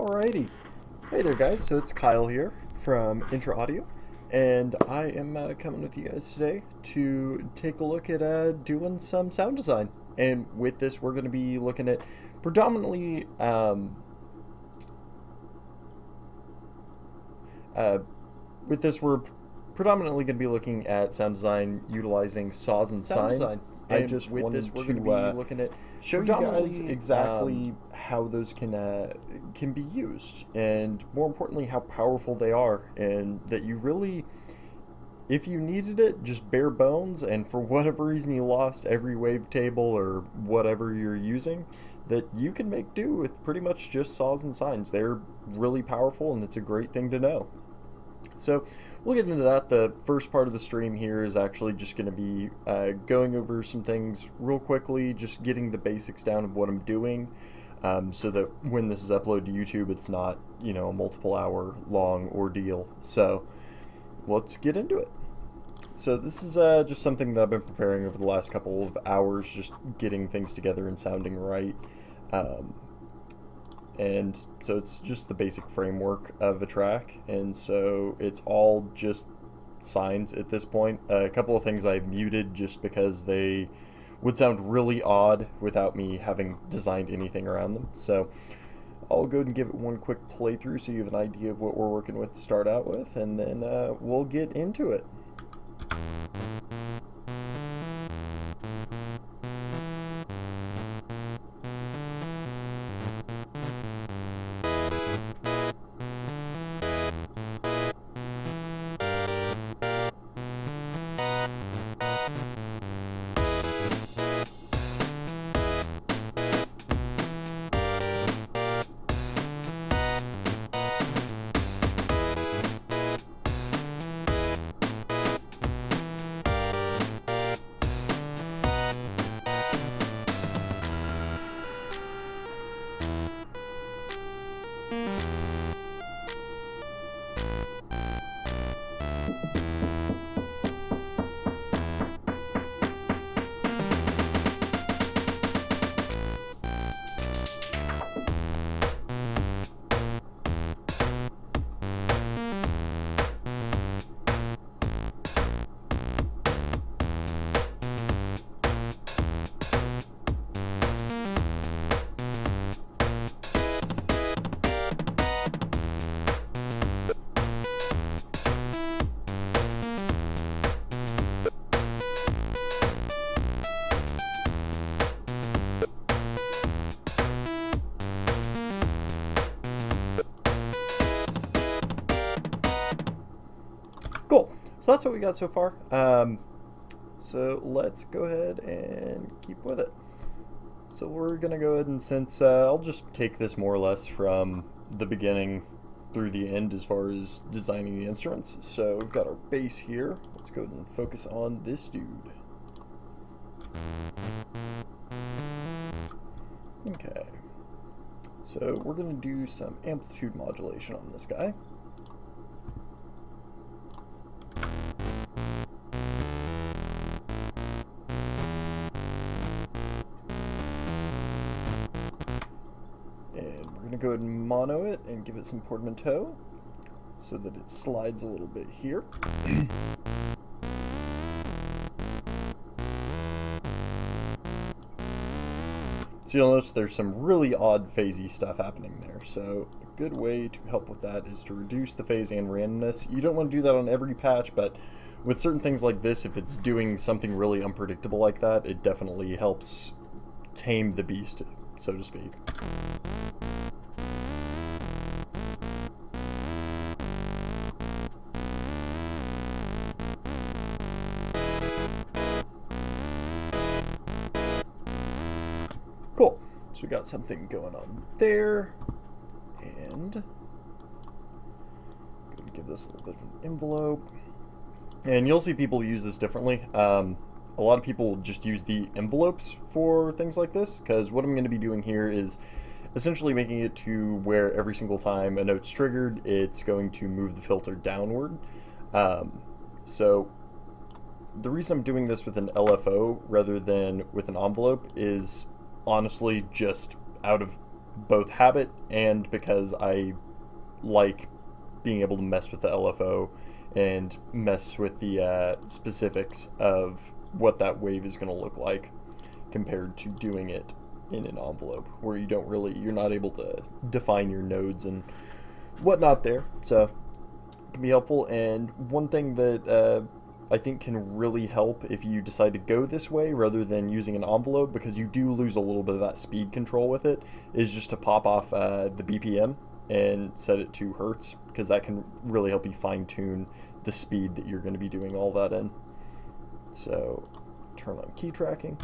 Alrighty. Hey there guys, so it's Kyle here from Intra Audio, and I am coming with you guys today to take a look at doing some sound design. And with this we're going to be looking at predominantly we're predominantly going to be looking at sound design utilizing saws and sines. I just with this we're going to be looking at show you guys exactly how those can be used, and more importantly how powerful they are, and that you really, if you needed it just bare bones and for whatever reason you lost every wavetable or whatever you're using, that you can make do with pretty much just saws and sines. They're really powerful and it's a great thing to know. So we'll get into that. The first part of the stream here is actually just going to be going over some things real quickly, just getting the basics down of what I'm doing, so that when this is uploaded to YouTube, it's not, you know, a multiple hour long ordeal. So let's get into it. So this is just something that I've been preparing over the last couple of hours, just getting things together and sounding right. And so it's just the basic framework of a track, and so it's all just sines at this point. A couple of things I've muted just because they would sound really odd without me having designed anything around them. So I'll go and give it one quick playthrough so you have an idea of what we're working with to start out with, and then we'll get into it. Cool. So that's what we got so far. So let's go ahead and keep with it. So we're going to go ahead and, since I'll just take this more or less from the beginning through the end as far as designing the instruments. So we've got our bass here. Let's go ahead and focus on this dude. Okay. So we're going to do some amplitude modulation on this guy. Go ahead and mono it and give it some portmanteau so that it slides a little bit here. So you'll notice there's some really odd phasey stuff happening there. So a good way to help with that is to reduce the phase and randomness. You don't want to do that on every patch, but with certain things like this, if it's doing something really unpredictable like that, it definitely helps tame the beast, so to speak. Cool. So we got something going on there, and go ahead and give this a little bit of an envelope. And you'll see people use this differently. A lot of people just use the envelopes for things like this, because what I'm going to be doing here is essentially making it to where every single time a note's triggered, it's going to move the filter downward. So the reason I'm doing this with an LFO rather than with an envelope is honestly just out of both habit and because I like being able to mess with the LFO and mess with the specifics of what that wave is going to look like compared to doing it in an envelope where you're not able to define your nodes and whatnot there. So it can be helpful. And one thing that I think can really help if you decide to go this way rather than using an envelope, because you do lose a little bit of that speed control with it, is just to pop off the BPM and set it to hertz, because that can really help you fine-tune the speed that you're going to be doing all that in. So turn on key tracking.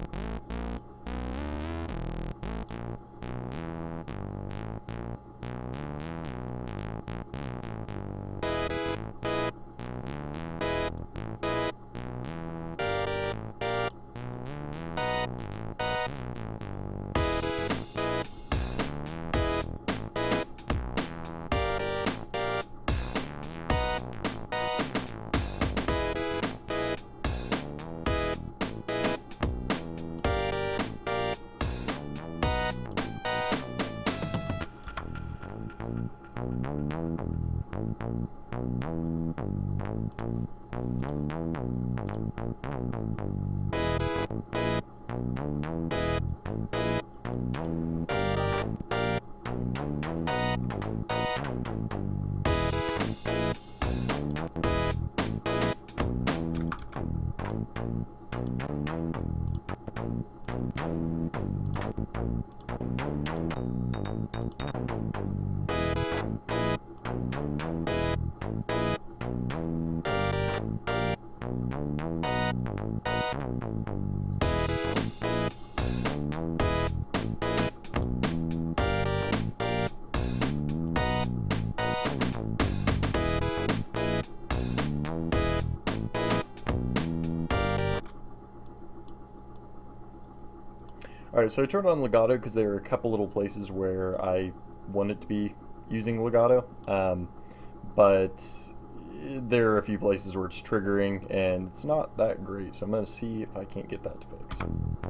Alright, so I turned on legato because there are a couple little places where I want it to be using legato, but there are a few places where it's triggering and it's not that great, so I'm going to see if I can't get that to fix.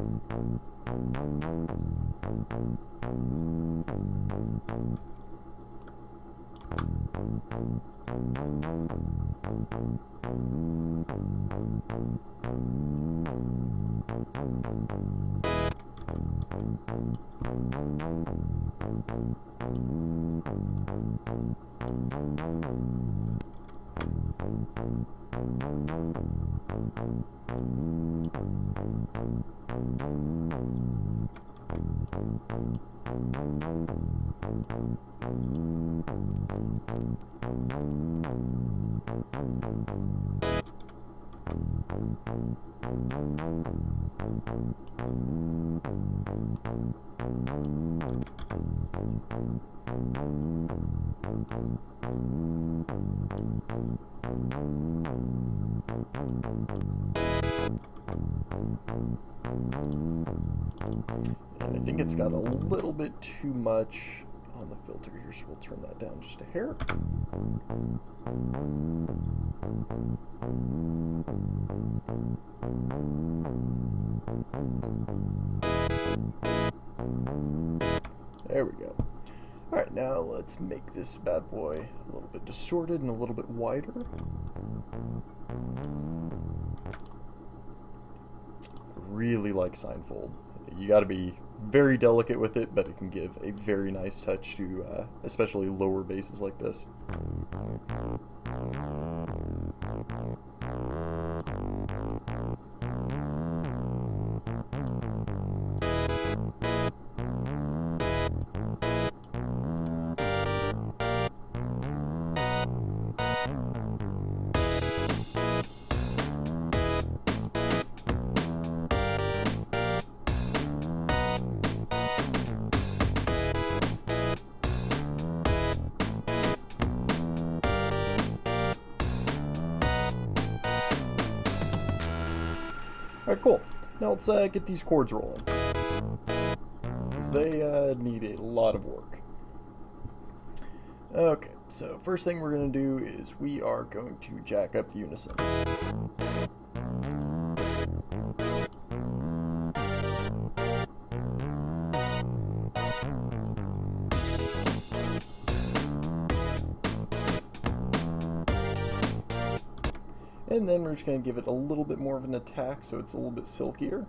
And I think it's got a little bit too much on the filter here, so we'll turn that down just a hair. There we go. Alright, now let's make this bad boy a little bit distorted and a little bit wider. Really like sine fold. You got to be very delicate with it, but it can give a very nice touch to especially lower basses like this. Alright, cool. Now let's get these chords rolling, because they need a lot of work. Okay, so first thing we're going to do is we are going to jack up the unison. And then we're just going to give it a little bit more of an attack so it's a little bit silkier.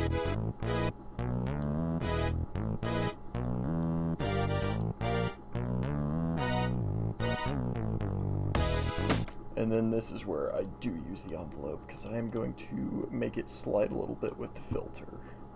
And then this is where I do use the envelope, because I am going to make it slide a little bit with the filter.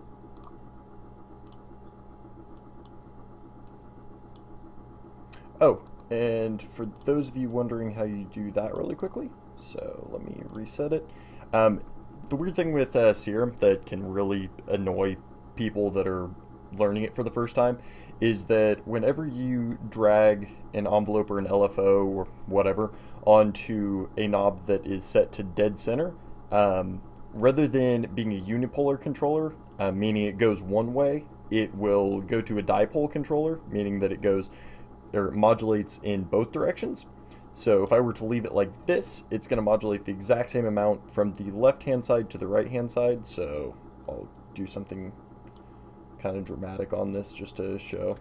Oh, and for those of you wondering how you do that really quickly, so let me reset it. The weird thing with Serum that can really annoy people that are learning it for the first time is that whenever you drag an envelope or an LFO or whatever onto a knob that is set to dead center, rather than being a unipolar controller, meaning it goes one way, it will go to a dipole controller, meaning that it goes or modulates in both directions. So if I were to leave it like this, it's going to modulate the exact same amount from the left hand side to the right hand side. So I'll do something kind of dramatic on this just to show.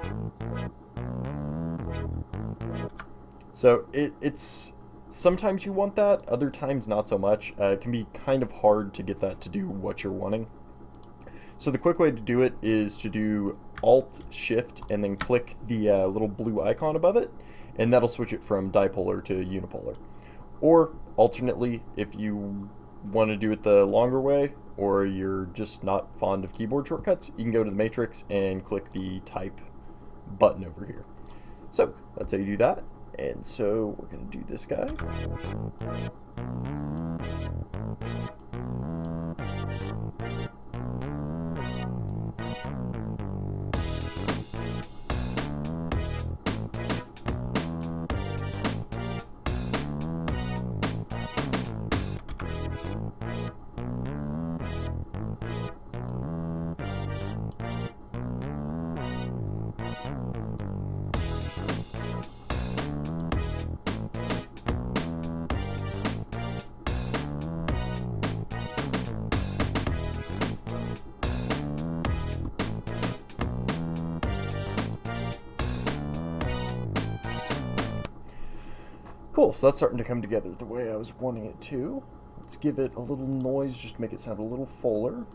So it's sometimes you want that, other times not so much. It can be kind of hard to get that to do what you're wanting. So the quick way to do it is to do Alt Shift and then click the little blue icon above it, and that'll switch it from dipolar to unipolar. Or alternately, if you want to do it the longer way, or you're just not fond of keyboard shortcuts, you can go to the matrix and click the type button over here. So that's how you do that. And so we're going to do this guy. Cool, so that's starting to come together the way I was wanting it to. Let's give it a little noise just to make it sound a little fuller.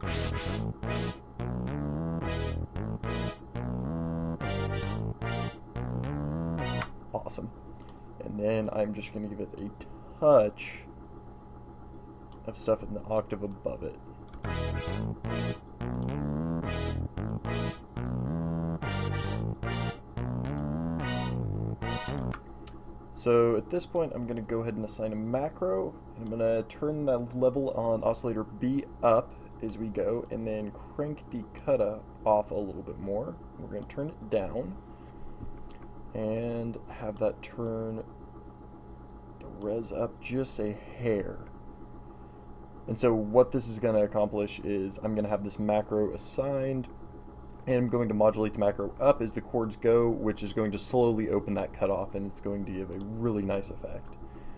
Awesome. And then I'm just going to give it a touch of stuff in the octave above it. So at this point, I'm going to go ahead and assign a macro, and I'm going to turn that level on oscillator B up as we go, and then crank the cutoff off a little bit more. We're going to turn it down, and have that turn the res up just a hair. And so what this is going to accomplish is I'm going to have this macro assigned, and I'm going to modulate the macro up as the chords go, which is going to slowly open that cutoff, and it's going to give a really nice effect.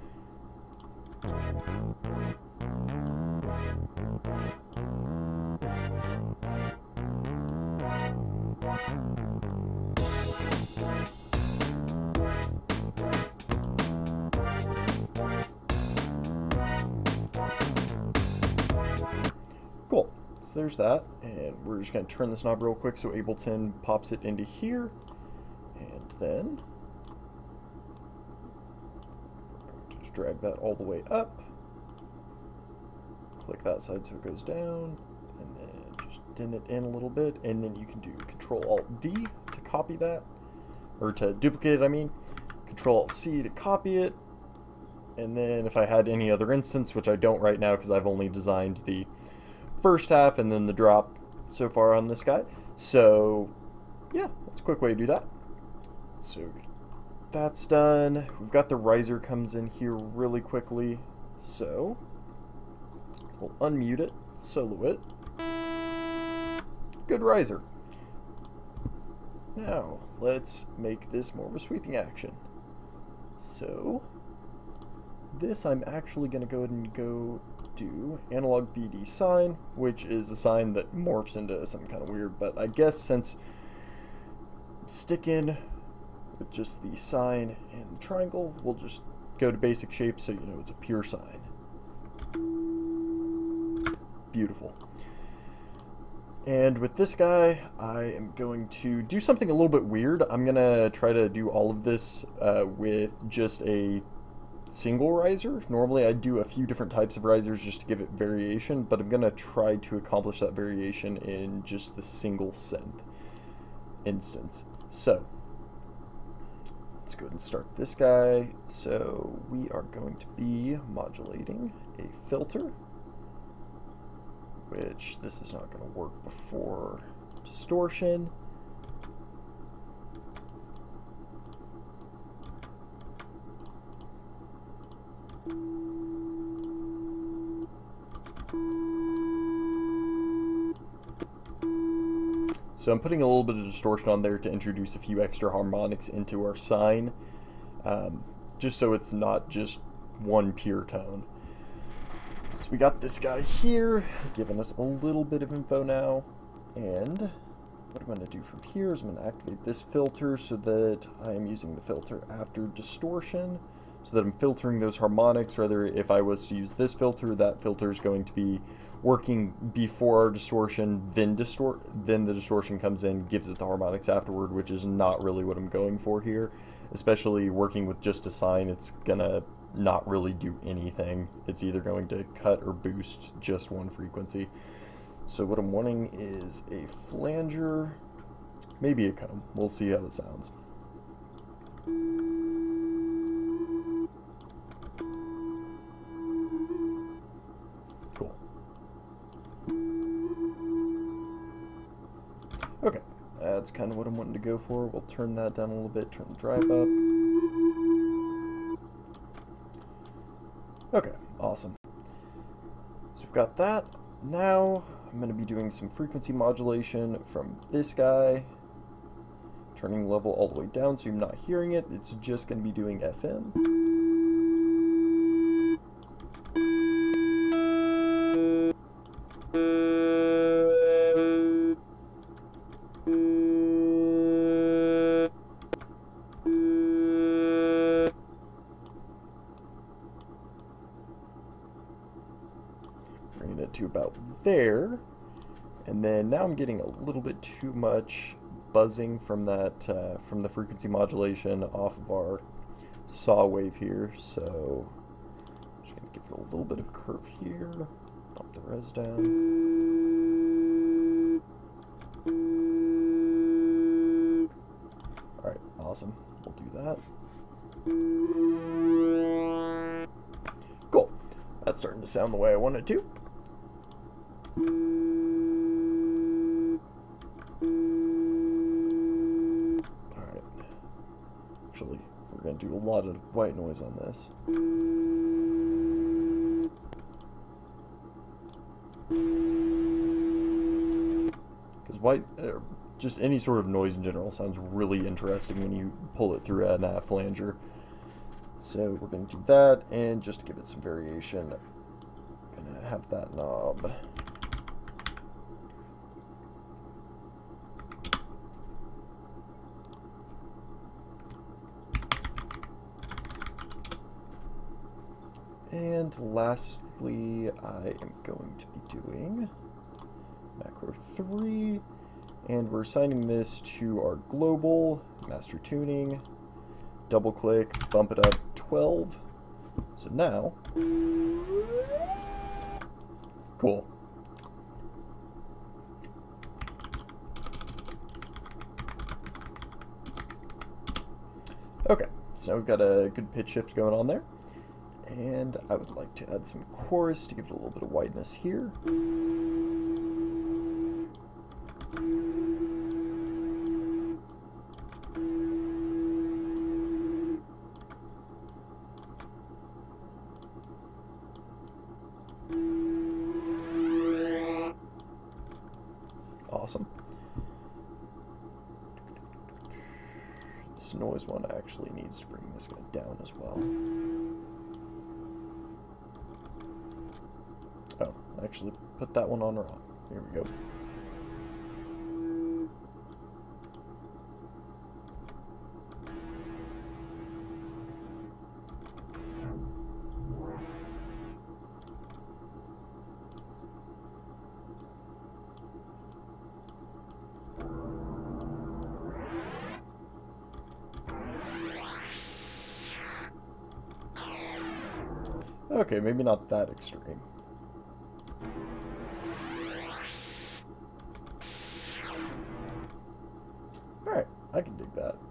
Cool. So there's that, and we're just going to turn this knob real quick so Ableton pops it into here, and then just drag that all the way up, click that side so it goes down, and then just dent it in a little bit, and then you can do Control-Alt-D to copy that, or to duplicate it, I mean, Control-Alt-C to copy it, and then if I had any other instance, which I don't right now because I've only designed the first half and then the drop so far on this guy. So yeah, that's a quick way to do that. So that's done. We've got the riser comes in here really quickly. So we'll unmute it, solo it. Good riser. Now let's make this more of a sweeping action. So this I'm actually going to go ahead and go do analog BD sine, which is a sine that morphs into something kind of weird, but I guess since it's sticking with just the sine and the triangle, we'll just go to basic shape so you know it's a pure sine. Beautiful. And with this guy, I am going to do something a little bit weird. I'm going to try to do all of this with just a single riser. Normally I do a few different types of risers just to give it variation, but I'm going to try to accomplish that variation in just the single synth instance. So let's go ahead and start this guy. So we are going to be modulating a filter, which this is not going to work before distortion. So I'm putting a little bit of distortion on there to introduce a few extra harmonics into our sine, just so it's not just one pure tone. So we got this guy here, giving us a little bit of info now, and what I'm going to do from here is I'm going to activate this filter so that I am using the filter after distortion, so that I'm filtering those harmonics. Rather, if I was to use this filter, that filter is going to be working before our distortion, then the distortion comes in, gives it the harmonics afterward, which is not really what I'm going for here. Especially working with just a sine, it's gonna not really do anything. It's either going to cut or boost just one frequency. So what I'm wanting is a flanger, maybe a comb. We'll see how it sounds. Cool. Okay, that's kind of what I'm wanting to go for. We'll turn that down a little bit, turn the drive up. Okay, awesome. So we've got that. Now I'm going to be doing some frequency modulation from this guy, turning the level all the way down so you're not hearing it. It's just going to be doing FM. Bringing it to about there, and then now I'm getting a little bit too much buzzing from that from the frequency modulation off of our saw wave here, so I'm just going to give it a little bit of a curve here, bump the res down. Alright, awesome, we'll do that. Cool, that's starting to sound the way I want it to. Alright, actually, we're going to do a lot of white noise on this. Because white, just any sort of noise in general sounds really interesting when you pull it through a flanger. So we're going to do that, and just to give it some variation, I'm going to have that knob. And lastly, I am going to be doing macro 3, and we're assigning this to our global, master tuning, double click, bump it up 12. So now, cool. Okay, so now we've got a good pitch shift going on there. And I would like to add some chorus to give it a little bit of wideness here. Awesome. This noise one actually needs to bring this guy down as well. Oh, I actually put that one on wrong. Here we go. Okay, maybe not that extreme. Alright, I can dig that.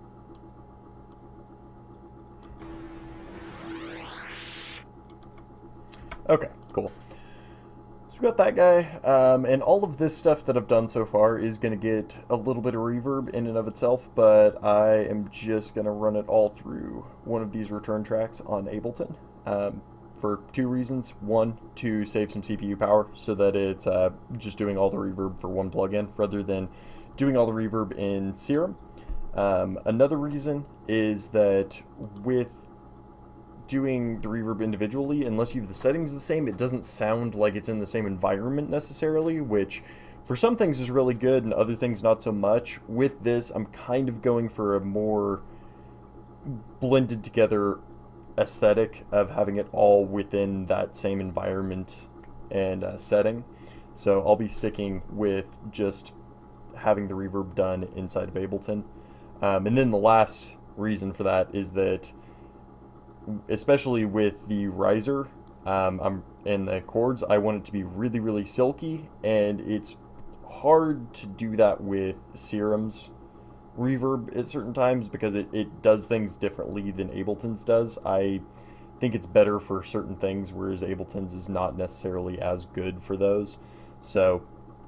Okay, cool. So we got that guy, and all of this stuff that I've done so far is going to get a little bit of reverb in and of itself, but I am just going to run it all through one of these return tracks on Ableton. For two reasons. One, to save some CPU power so that it's just doing all the reverb for one plugin rather than doing all the reverb in Serum. Another reason is that with doing the reverb individually, unless you have the settings the same, it doesn't sound like it's in the same environment necessarily, which for some things is really good and other things not so much. With this, I'm kind of going for a more blended together aesthetic of having it all within that same environment and setting. So I'll be sticking with just having the reverb done inside of Ableton. And then the last reason for that is that, especially with the riser and the chords, I want it to be really, really silky, and it's hard to do that with Serum's reverb at certain times because it does things differently than Ableton's does. I think it's better for certain things, whereas Ableton's is not necessarily as good for those. So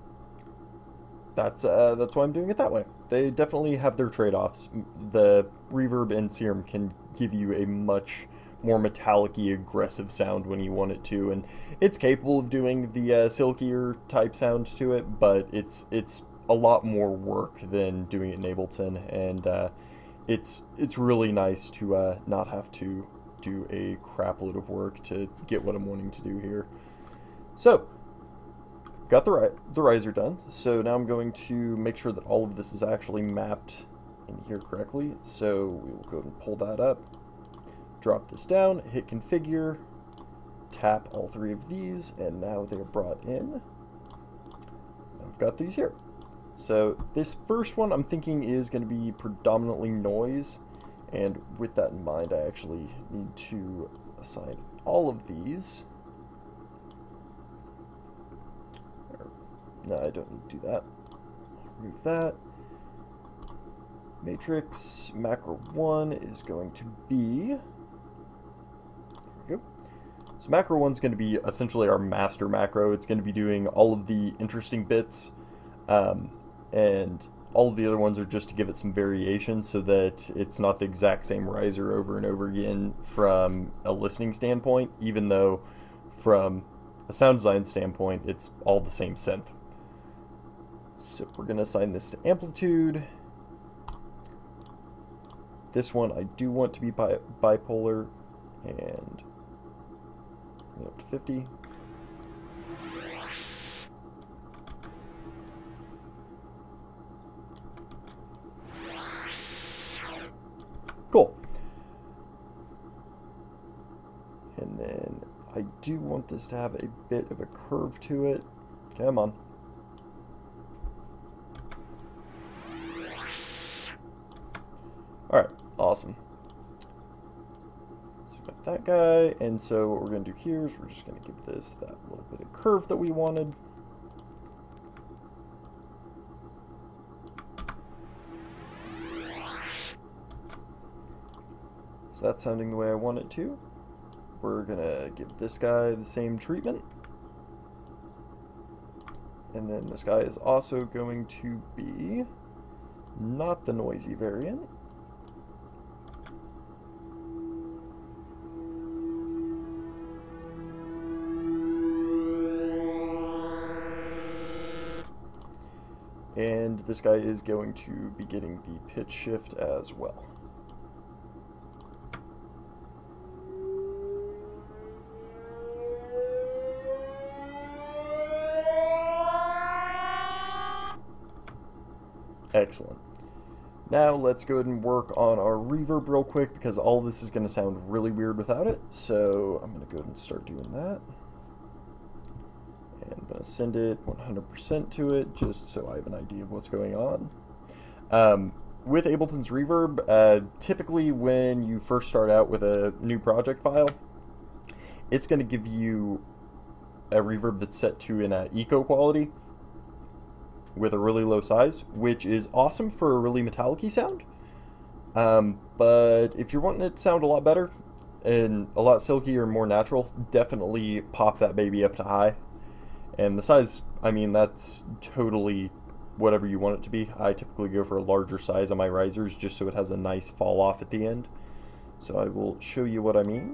that's why I'm doing it that way. They definitely have their trade-offs. The reverb in Serum can give you a much more metallic-y, aggressive sound when you want it to, and it's capable of doing the silkier type sound to it, but it's a lot more work than doing it in Ableton, and it's really nice to not have to do a crap load of work to get what I'm wanting to do here. So, got the riser done, so now I'm going to make sure that all of this is actually mapped in here correctly. So we will go and pull that up, drop this down, hit configure, tap all three of these, and now they're brought in. I've got these here. So this first one I'm thinking is going to be predominantly noise, and with that in mind, I actually need to assign all of these. No, I don't need to do that. Remove that. Matrix macro 1 is going to be, there we go. So macro 1 is going to be essentially our master macro. It's going to be doing all of the interesting bits, and all of the other ones are just to give it some variation so that it's not the exact same riser over and over again from a listening standpoint, even though from a sound design standpoint, it's all the same synth. So we're going to assign this to amplitude. This one I do want to be bipolar, and bring it up to 50. Cool. And then I do want this to have a bit of a curve to it. Come on. Alright, awesome. So we got that guy, and so what we're going to do here is we're just going to give this that little bit of curve that we wanted. So that's sounding the way I want it to. We're going to give this guy the same treatment. And then this guy is also going to be not the noisy variant. And this guy is going to be getting the pitch shift as well. Excellent. Now let's go ahead and work on our reverb real quick, because all this is going to sound really weird without it. So I'm going to go ahead and start doing that. And I'm going to send it 100% to it, just so I have an idea of what's going on. With Ableton's reverb, typically when you first start out with a new project file, it's going to give you a reverb that's set to an eco quality with a really low size, which is awesome for a really metallic-y sound. But if you're wanting it to sound a lot better and a lot silkier and more natural, definitely pop that baby up to high. And the size, I mean, that's totally whatever you want it to be. I typically go for a larger size on my risers just so it has a nice fall off at the end. So I will show you what I mean.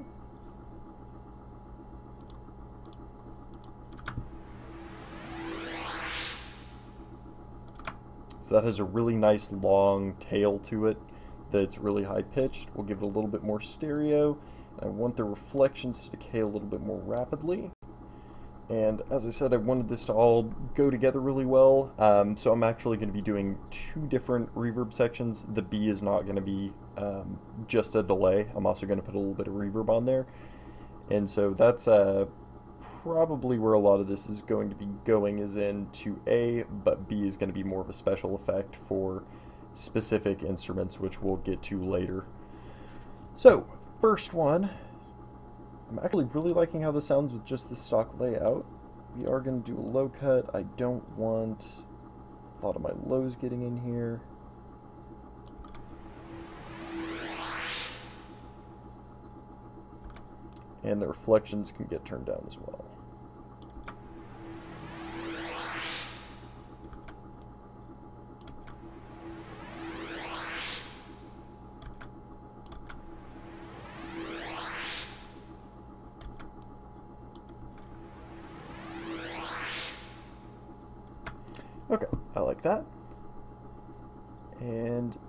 So that has a really nice long tail to it that's really high pitched. We'll give it a little bit more stereo. I want the reflections to decay a little bit more rapidly. And as I said, I wanted this to all go together really well. So I'm actually going to be doing 2 different reverb sections. The B is not going to be just a delay. I'm also going to put a little bit of reverb on there. And so that's probably where a lot of this is going to be going, is into A, but B is going to be more of a special effect for specific instruments, which we'll get to later. So, first one, I'm actually really liking how this sounds with just the stock layout. We are going to do a low cut. I don't want a lot of my lows getting in here. And the reflections can get turned down as well. Okay, I like that. And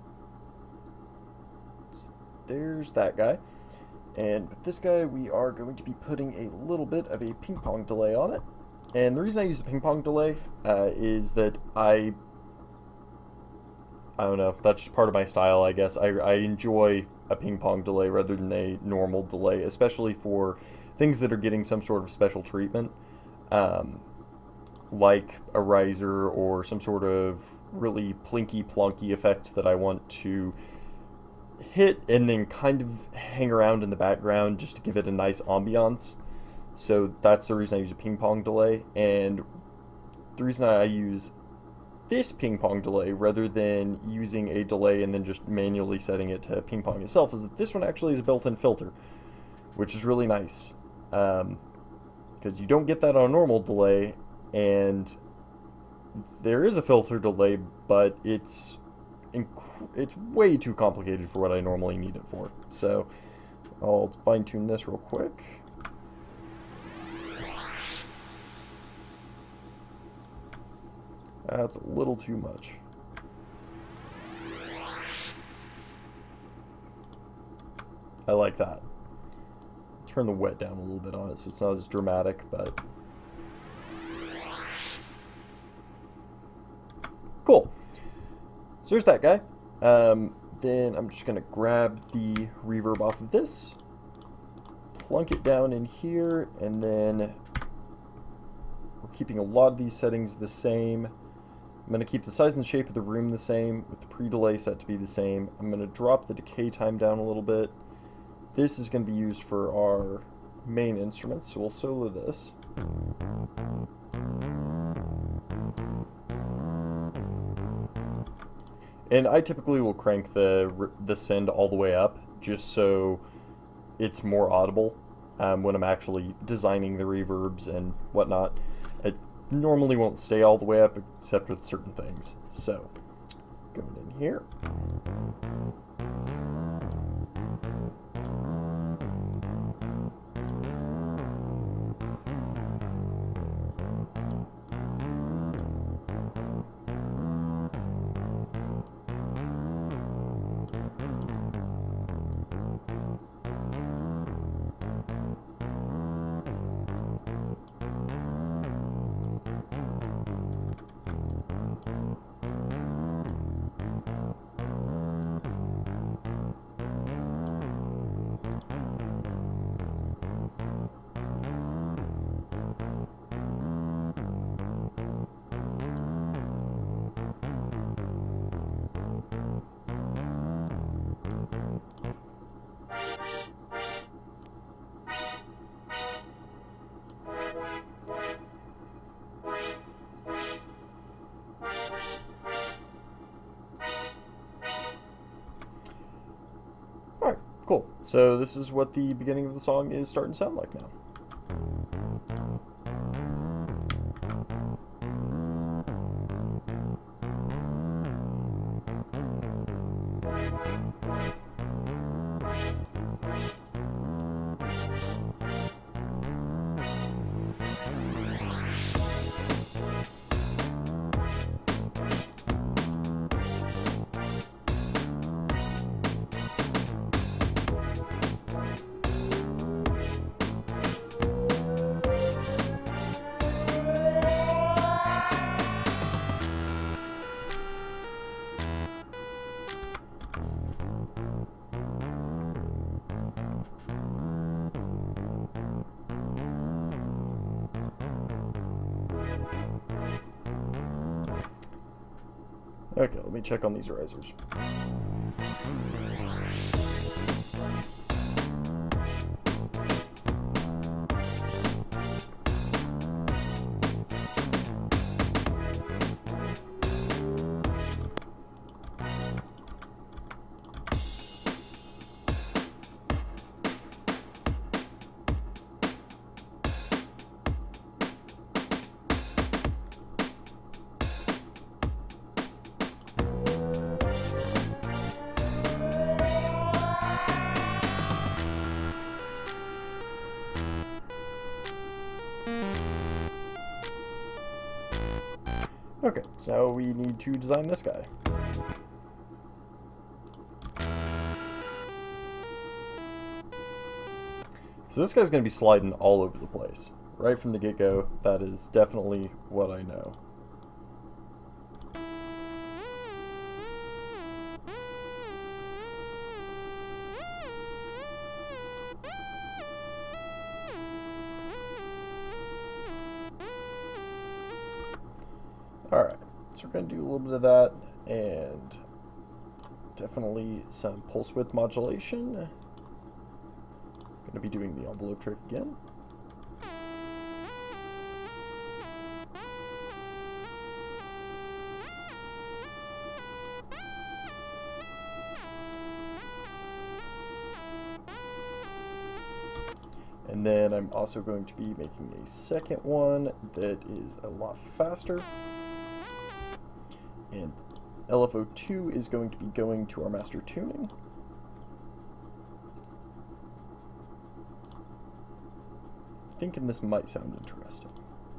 there's that guy. And with this guy, we are going to be putting a little bit of a ping pong delay on it. And the reason I use the ping pong delay is that I don't know, that's just part of my style, I guess. I enjoy a ping pong delay rather than a normal delay, especially for things that are getting some sort of special treatment. Like a riser or some sort of really plinky plonky effect that I want to hit and then kind of hang around in the background just to give it a nice ambiance. So that's the reason I use a ping pong delay, and the reason I use this ping pong delay rather than using a delay and then just manually setting it to ping pong itself is that this one actually is a built-in filter, which is really nice, because you don't get that on a normal delay. And there is a filter delay, but it's way too complicated for what I normally need it for. So I'll fine-tune this real quick. That's a little too much. I like that. Turn the wet down a little bit on it so it's not as dramatic, but cool. So there's that guy. Then I'm just going to grab the reverb off of this, plunk it down in here, and then we're keeping a lot of these settings the same. I'm going to keep the size and shape of the room the same, with the pre-delay set to be the same. I'm going to drop the decay time down a little bit. This is going to be used for our main instruments, so we'll solo this. And I typically will crank the send all the way up, just so it's more audible when I'm actually designing the reverbs and whatnot. It normally won't stay all the way up except with certain things. So, going in here. Cool. So this is what the beginning of the song is starting to sound like now. Okay, let me check on these risers. Okay, so now we need to design this guy. So this guy's going to be sliding all over the place. Right from the get-go, that is definitely what I know. Alright, so we're going to do a little bit of that, and definitely some pulse width modulation. Going to be doing the envelope trick again. And then I'm also going to be making a second one that is a lot faster. And LFO2 is going to be going to our master tuning. Thinking this might sound interesting.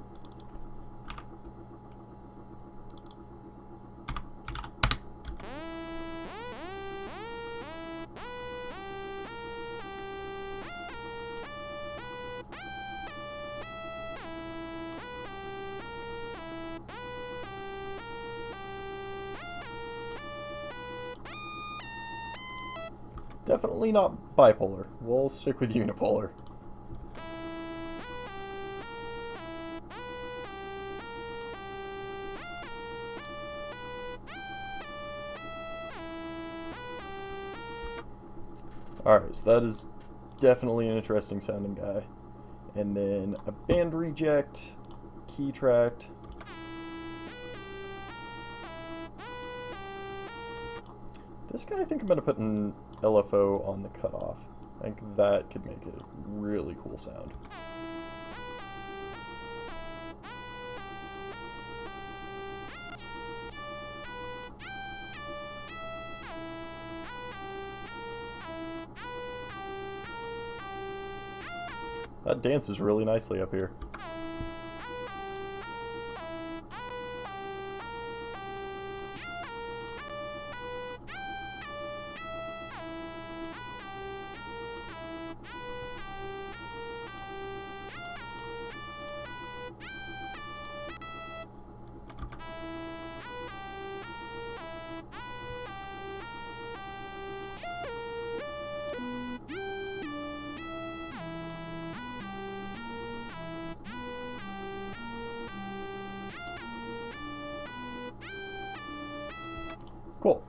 Definitely not bipolar. We'll stick with unipolar. Alright, so that is definitely an interesting sounding guy. And then a band reject, key tracked. This guy, I think I'm going to put an LFO on the cutoff. I think that could make it a really cool sound. That dances really nicely up here. Cool.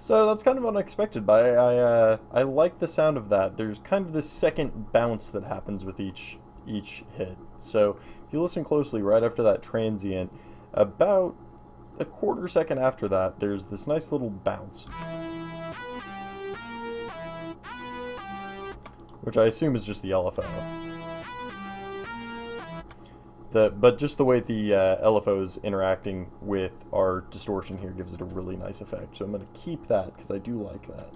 So that's kind of unexpected, but I like the sound of that. There's kind of this second bounce that happens with each hit. So if you listen closely, right after that transient, about a quarter second after that, there's this nice little bounce, which I assume is just the LFO. But just the way the LFO is interacting with our distortion here gives it a really nice effect. So I'm going to keep that because I do like that.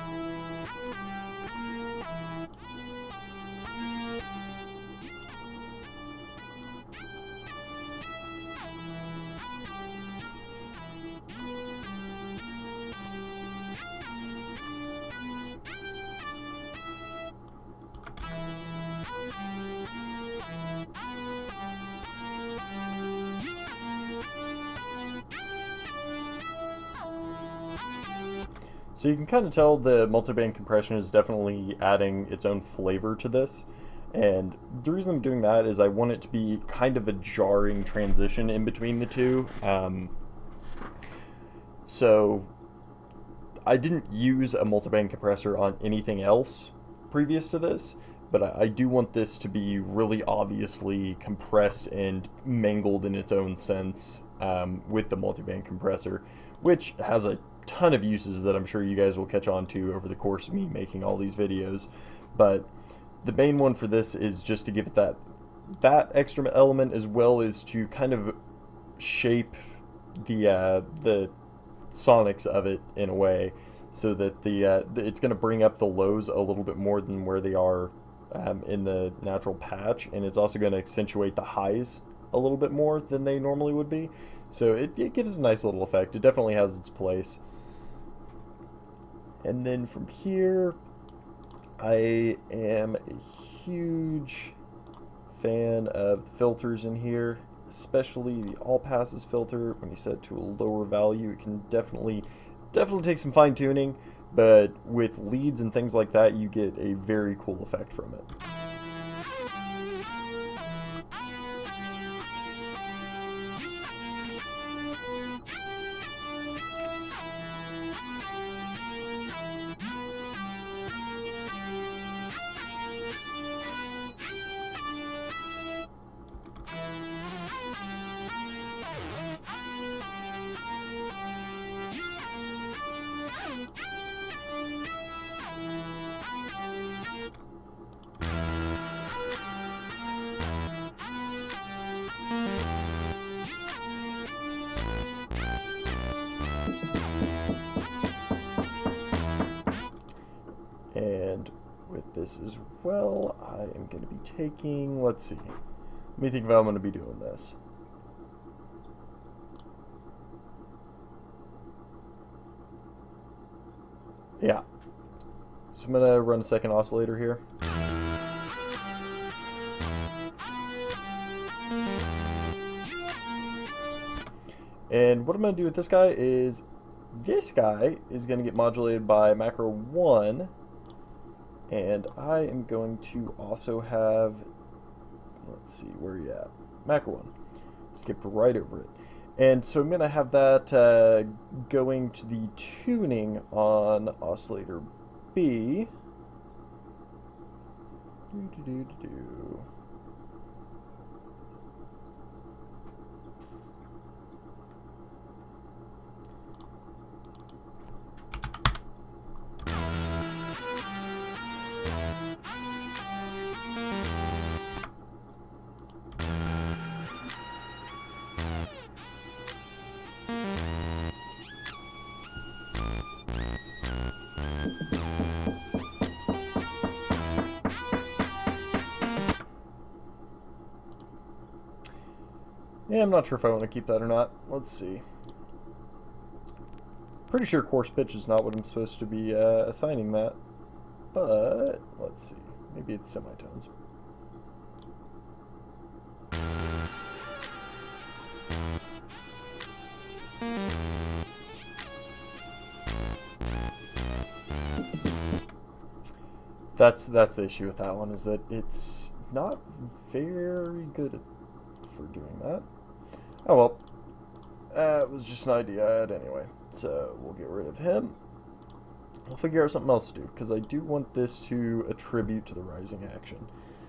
So you can kind of tell the multiband compression is definitely adding its own flavor to this. And the reason I'm doing that is I want it to be kind of a jarring transition in between the two. So I didn't use a multiband compressor on anything else previous to this, but I do want this to be really obviously compressed and mangled in its own sense with the multiband compressor, which has a ton of uses that I'm sure you guys will catch on to over the course of me making all these videos. But the main one for this is just to give it that extra element, as well as to kind of shape the sonics of it in a way so that it's going to bring up the lows a little bit more than where they are in the natural patch, and it's also going to accentuate the highs a little bit more than they normally would be. So it gives a nice little effect. It definitely has its place. And then from here, I am a huge fan of the filters in here, especially the all passes filter. When you set it to a lower value, it can definitely take some fine tuning, but with leads and things like that, you get a very cool effect from it. And with this as well, I am going to be taking, let's see, let me think of how I'm going to be doing this. Yeah, so I'm going to run a second oscillator here. And what I'm going to do with this guy is going to get modulated by macro 1. And I am going to also have, let's see, where are you at? Macro 1. Skipped right over it. And so I'm going to have that going to the tuning on oscillator B. Yeah, I'm not sure if I want to keep that or not. Let's see. Pretty sure coarse pitch is not what I'm supposed to be assigning that. But, let's see. Maybe it's semitones. That's the issue with that one, is that it's not very good for doing that. Oh well, it was just an idea I had anyway, so we'll get rid of him. I'll figure out something else to do, because I do want this to attribute to the rising action.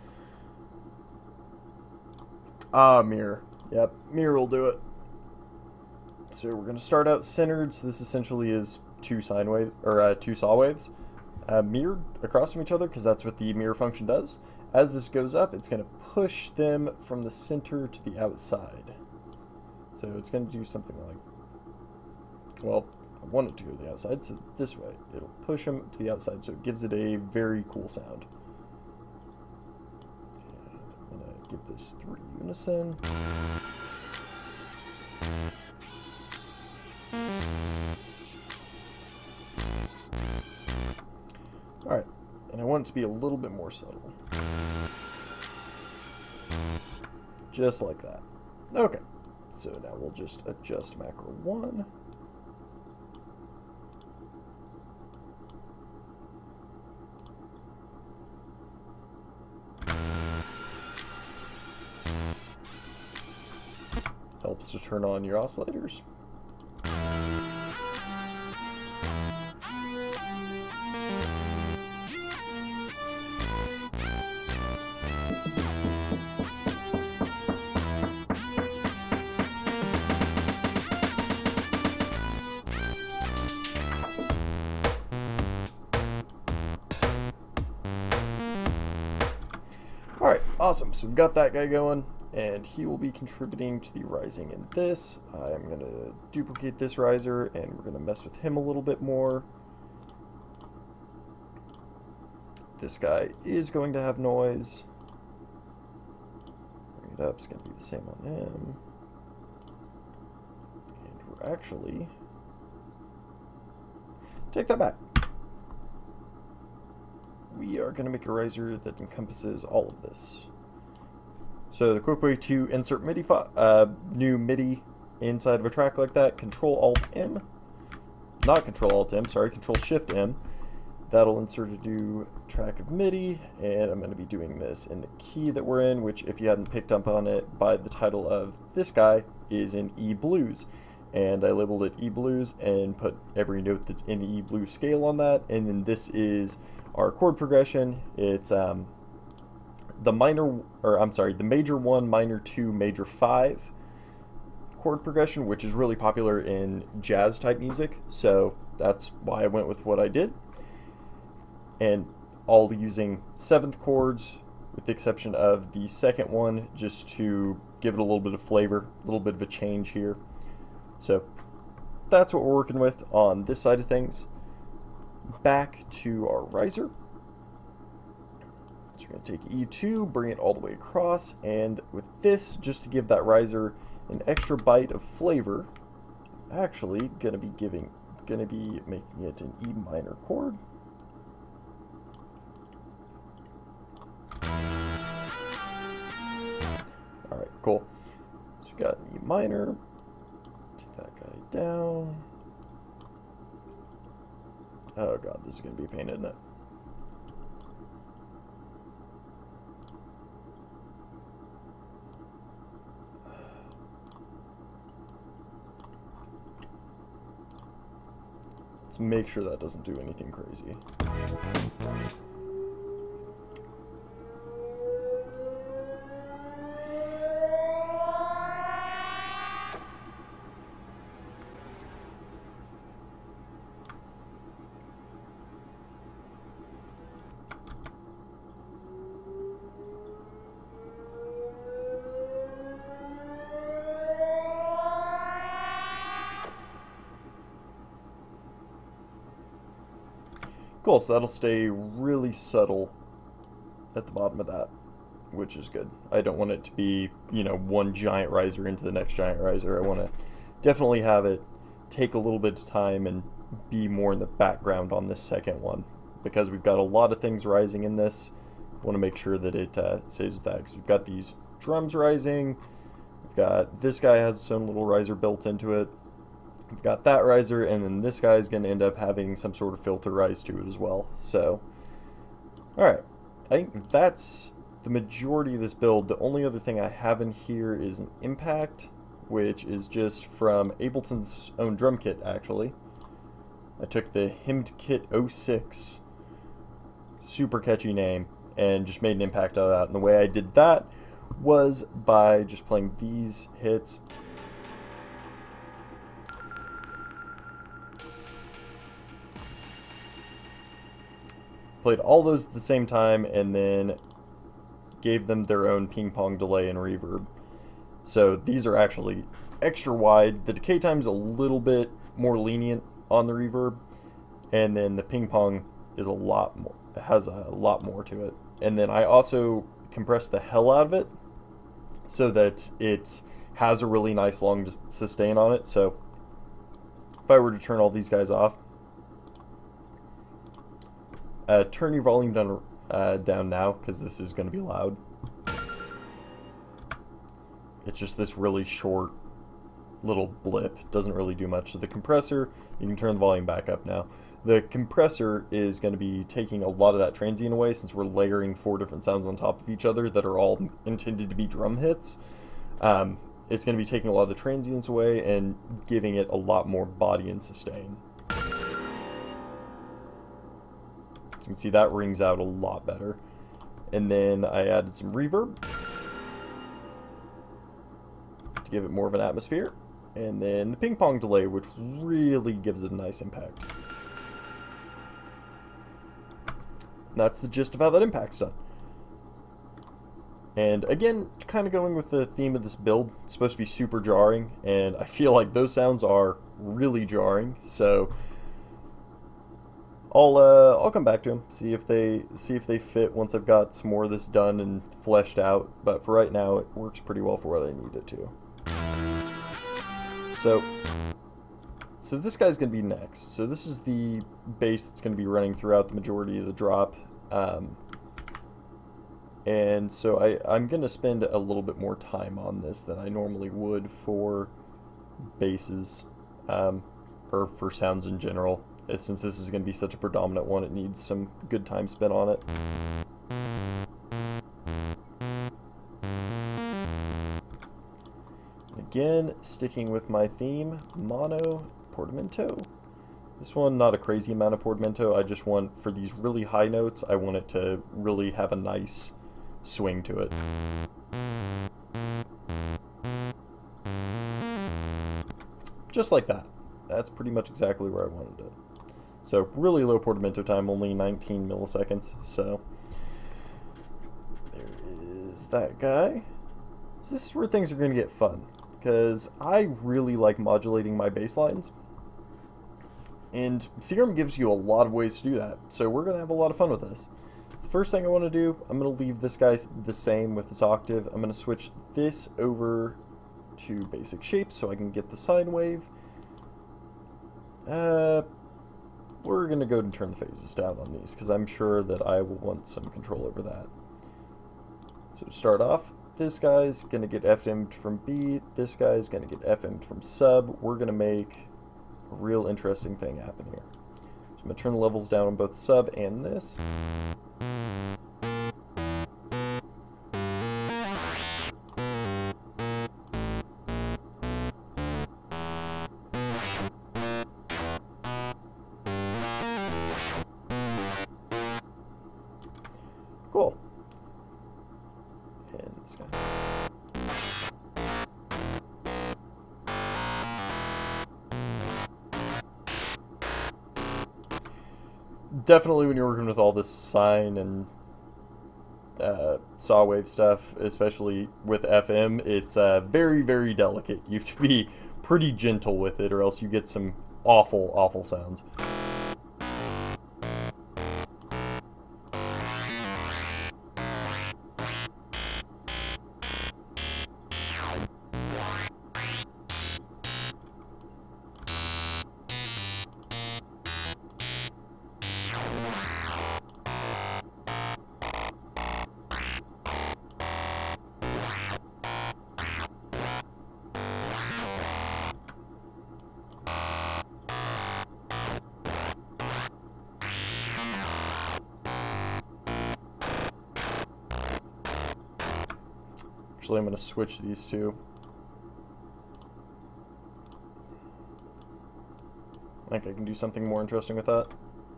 Mirror. Yep, mirror will do it. So we're going to start out centered, so this essentially is two sine wave, or two saw waves, mirrored across from each other, because that's what the mirror function does. As this goes up, it's going to push them from the center to the outside. So it's going to do something like, well, I want it to go to the outside, so this way. It'll push them to the outside, so it gives it a very cool sound. And I'm going to give this 3 unison. Alright, and I want it to be a little bit more subtle. Just like that. Okay, so now we'll just adjust macro 1. Helps to turn on your oscillators. Alright, awesome. So we've got that guy going, and he will be contributing to the rising in this. I'm going to duplicate this riser, and we're going to mess with him a little bit more. This guy is going to have noise. Bring it up, it's going to be the same on him. And we're actually... Take that back. We are going to make a riser that encompasses all of this. So the quick way to insert MIDI new MIDI inside of a track like that, Control-Alt-M. Not Control-Alt-M, sorry, Control-Shift-M. That'll insert a new track of MIDI, and I'm going to be doing this in the key that we're in, which, if you hadn't picked up on it by the title of this guy, is in E blues. And I labeled it E blues and put every note that's in the E blues scale on that, and then this is our chord progression. It's the major 1, minor 2, major 5 chord progression, which is really popular in jazz type music, so that's why I went with what I did. And all using 7th chords, with the exception of the second one, just to give it a little bit of flavor, a little bit of a change here. So that's what we're working with on this side of things. Back to our riser. So we're going to take E2, bring it all the way across, and with this, just to give that riser an extra bite of flavor, I'm actually going to be making it an E minor chord. Alright, cool. So we've got an E minor. Take that guy down. Oh god, this is going to be a pain, isn't it? Let's make sure that doesn't do anything crazy. Cool, so that'll stay really subtle at the bottom of that, which is good. I don't want it to be, you know, one giant riser into the next giant riser. I want to definitely have it take a little bit of time and be more in the background on this second one, because we've got a lot of things rising in this. I want to make sure that it stays with that, because we've got these drums rising, we've got this guy has its own little riser built into it. We've got that riser, and then this guy is going to end up having some sort of filter rise to it as well. So, alright, I think that's the majority of this build. The only other thing I have in here is an impact, which is just from Ableton's own drum kit, actually. I took the HymnKit 06, super catchy name, and just made an impact out of that. And the way I did that was by just playing these hits. Played all those at the same time, and then gave them their own ping pong delay and reverb. So these are actually extra wide. The decay time's a little bit more lenient on the reverb, and then the ping pong is a lot more, has a lot more to it. And then I also compressed the hell out of it so that it has a really nice long sustain on it. So if I were to turn all these guys off, turn your volume down now, because this is going to be loud. It's just this really short little blip, doesn't really do much. So the compressor, you can turn the volume back up now. The compressor is going to be taking a lot of that transient away, since we're layering 4 different sounds on top of each other that are all intended to be drum hits. It's going to be taking a lot of the transients away and giving it a lot more body and sustain. So you can see that rings out a lot better. And then I added some reverb to give it more of an atmosphere. And then the ping pong delay, which really gives it a nice impact. And that's the gist of how that impact's done. And again, kind of going with the theme of this build, it's supposed to be super jarring, and I feel like those sounds are really jarring. So I'll come back to them, see if they fit once I've got some more of this done and fleshed out. But for right now, it works pretty well for what I need it to. So this guy's going to be next. So this is the bass that's going to be running throughout the majority of the drop. And so I'm going to spend a little bit more time on this than I normally would for basses, or for sounds in general. Since this is going to be such a predominant one, it needs some good time spent on it. Again, sticking with my theme, mono, portamento. This one, not a crazy amount of portamento. I just want, for these really high notes, I want it to really have a nice swing to it. Just like that. That's pretty much exactly where I wanted it. So really low portamento time, only 19 milliseconds. So there is that guy. So this is where things are going to get fun, because I really like modulating my bass lines. And Serum gives you a lot of ways to do that. So we're going to have a lot of fun with this. The first thing I want to do, I'm going to leave this guy the same with this octave. I'm going to switch this over to basic shapes so I can get the sine wave. We're going to go and turn the phases down on these, because I'm sure that I will want some control over that. So to start off, this guy's going to get FM'd from B, this guy's going to get FM'd from sub. We're going to make a real interesting thing happen here. So I'm going to turn the levels down on both sub and this. Cool. And this guy. Definitely when you're working with all this sine and saw wave stuff, especially with FM, it's very, very delicate. You have to be pretty gentle with it, or else you get some awful, awful sounds. Actually, I'm going to switch these two. I think I can do something more interesting with that.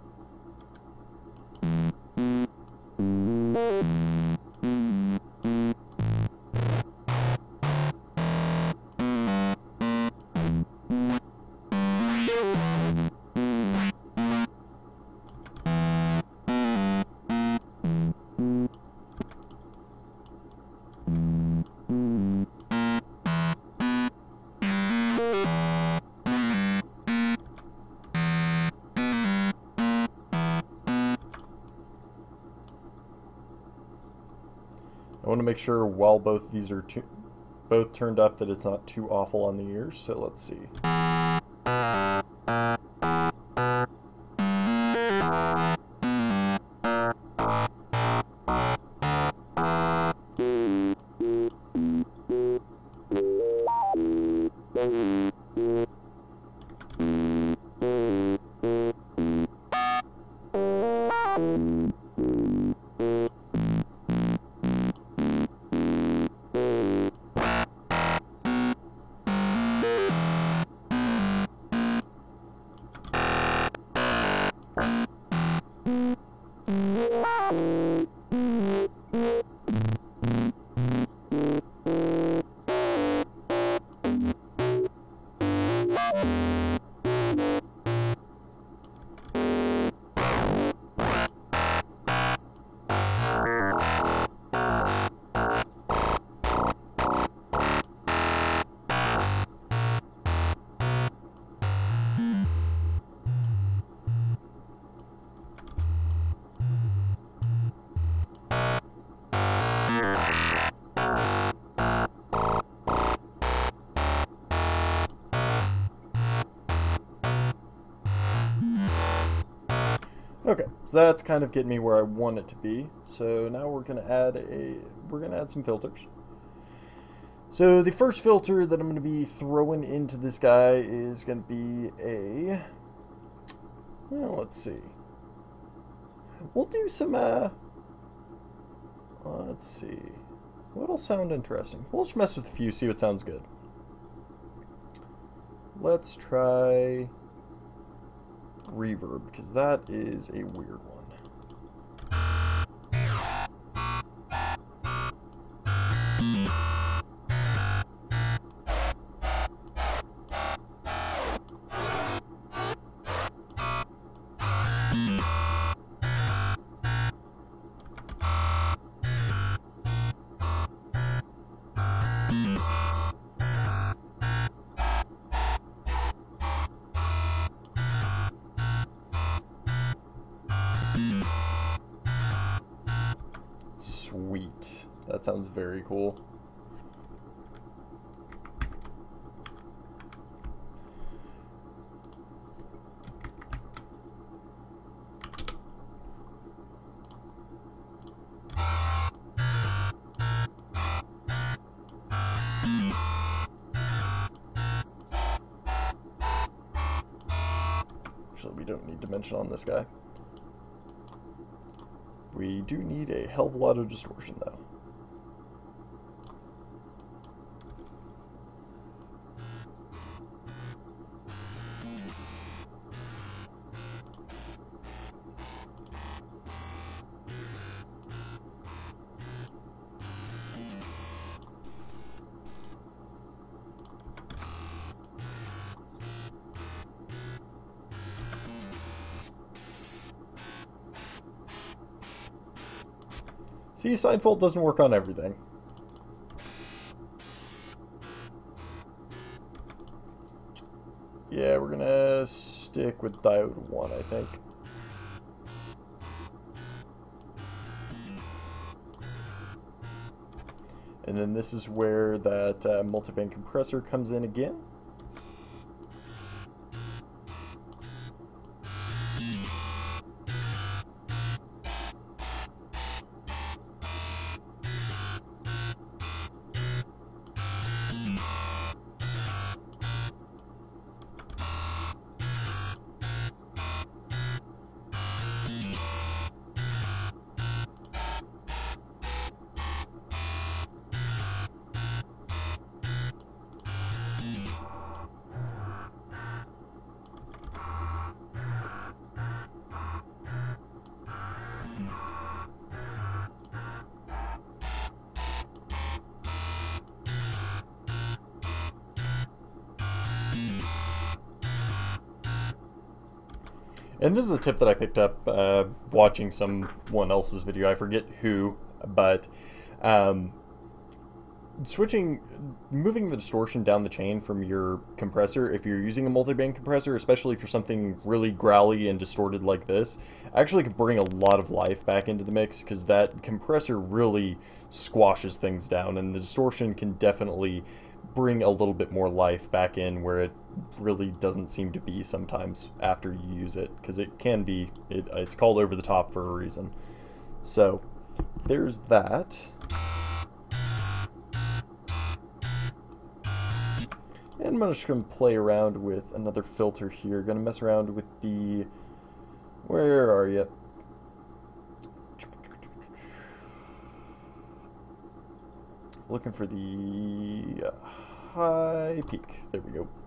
I want to make sure while both of these are both turned up that it's not too awful on the ears, so let's see. Okay, so that's kind of getting me where I want it to be. So now we're gonna add some filters. So the first filter that I'm gonna be throwing into this guy is gonna be well, let's see. We'll do some let's see. What'll sound interesting? We'll just mess with a few, see what sounds good. Let's try reverb, because that is a weird one. Sweet. That sounds very cool. Actually, we don't need dimension on this guy. We do need a hell of a lot of distortion, though. See, Sidefold doesn't work on everything. Yeah, we're gonna stick with diode 1, I think. And then this is where that multiband compressor comes in again. And this is a tip that I picked up watching someone else's video. I forget who, but moving the distortion down the chain from your compressor, if you're using a multi-band compressor, especially for something really growly and distorted like this, actually can bring a lot of life back into the mix, because that compressor really squashes things down, and the distortion can definitely bring a little bit more life back in where it really doesn't seem to be sometimes after you use it, because it can be, it's called over the top for a reason. So there's that. And I'm just going to play around with another filter here. Going to mess around with the... Where are you? Looking for the high peak. There we go.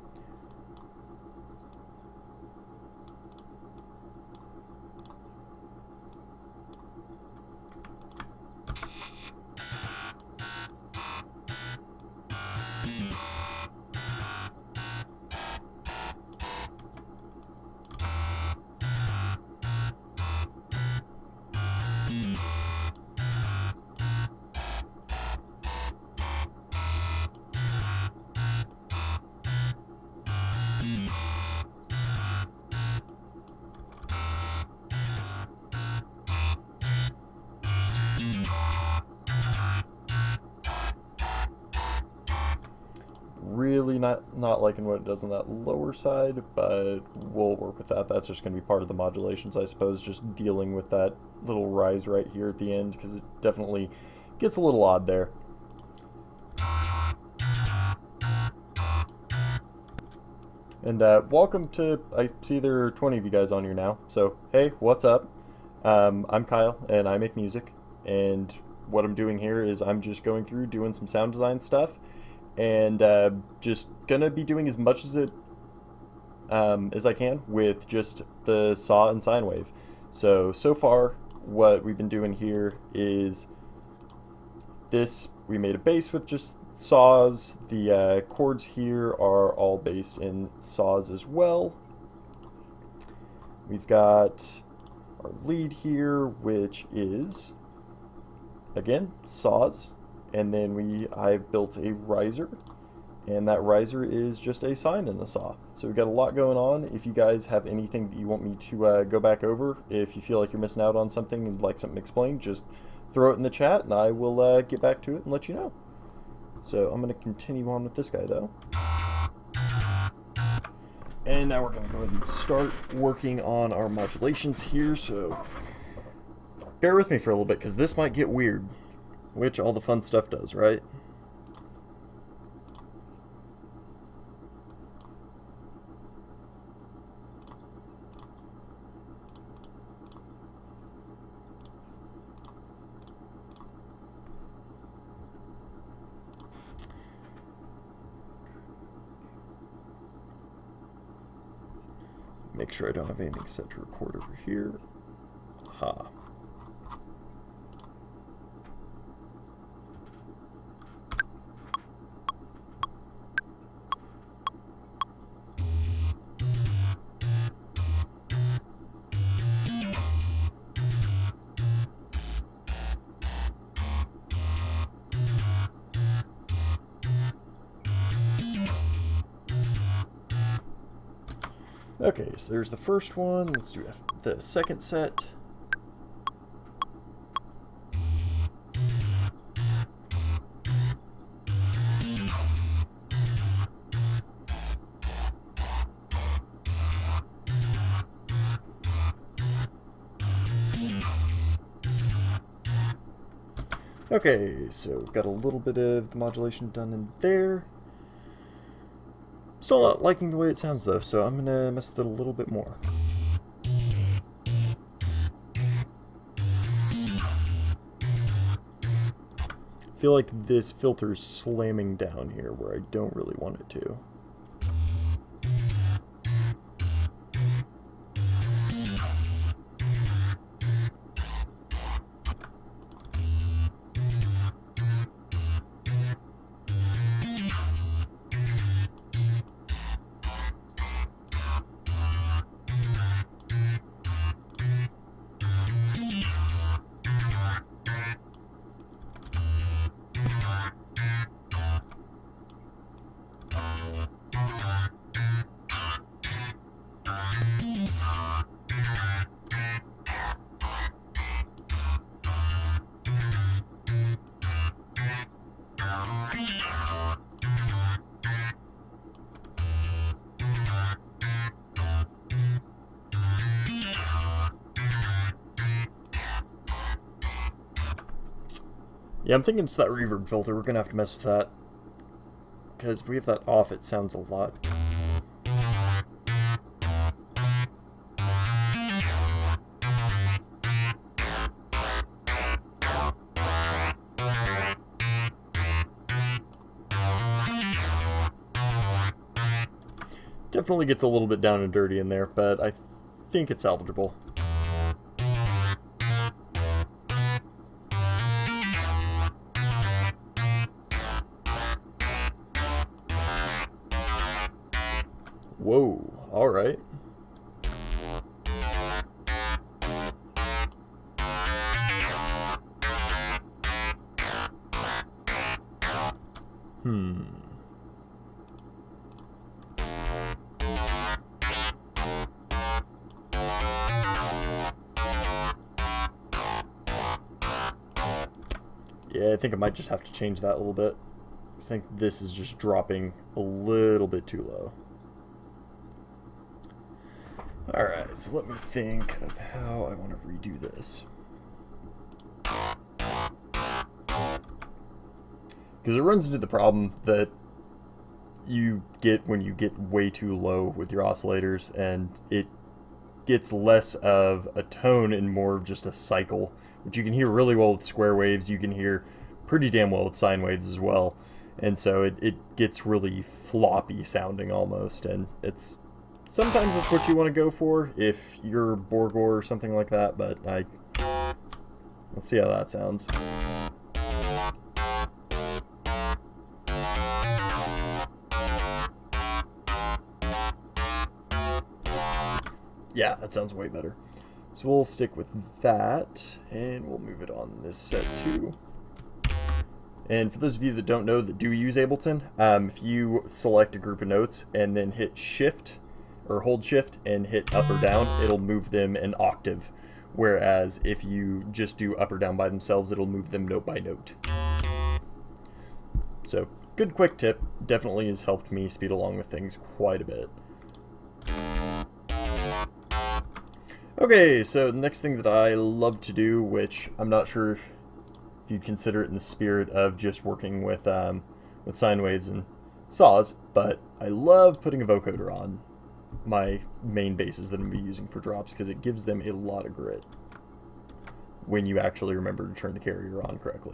Really not liking what it does on that lower side, but we'll work with that. That's just going to be part of the modulations, I suppose, just dealing with that little rise right here at the end, because it definitely gets a little odd there. And welcome to, I see there are 20 of you guys on here now, so hey, what's up? I'm Kyle, and I make music, and what I'm doing here is I'm just going through doing some sound design stuff, and just gonna be doing as much as I can with just the saw and sine wave. So far what we've been doing here is this. We made a bass with just saws. The chords here are all based in saws as well. We've got our lead here, which is again saws. And then I've built a riser, and that riser is just a sine and a saw. So we've got a lot going on. If you guys have anything that you want me to go back over, if you feel like you're missing out on something and like something explained, just throw it in the chat and I will get back to it and let you know. So I'm going to continue on with this guy though. And now we're going to go ahead and start working on our modulations here, so bear with me for a little bit because this might get weird. Which all the fun stuff does, right? Make sure I don't have anything set to record over here. Ha. Okay, so there's the first one. Let's do the second set. Okay, so got a little bit of the modulation done in there. Still not liking the way it sounds though, so I'm gonna mess with it a little bit more. I feel like this filter's slamming down here where I don't really want it to. Yeah, I'm thinking it's that reverb filter. We're gonna have to mess with that. Because if we have that off, it sounds a lot. Definitely gets a little bit down and dirty in there, but I think it's salvageable. Whoa, alright. Yeah, I think I might just have to change that a little bit. I think this is just dropping a little bit too low. Alright, so let me think of how I want to redo this. Because it runs into the problem that you get when you get way too low with your oscillators, and it gets less of a tone and more of just a cycle, which you can hear really well with square waves. You can hear pretty damn well with sine waves as well. And so it gets really floppy sounding almost, and it's sometimes it's what you want to go for if you're Borgor or something like that, but let's see how that sounds. Yeah, that sounds way better. So we'll stick with that, and we'll move it on this set too. And for those of you that don't know that do use Ableton, if you select a group of notes and then hit Shift, or hold Shift and hit up or down, it'll move them an octave. Whereas if you just do up or down by themselves, it'll move them note by note. So, good quick tip. Definitely has helped me speed along with things quite a bit. Okay, so the next thing that I love to do, which I'm not sure if you'd consider it in the spirit of just working with sine waves and saws, but I love putting a vocoder on my main basses that I'm going to be using for drops, because it gives them a lot of grit when you actually remember to turn the carrier on correctly.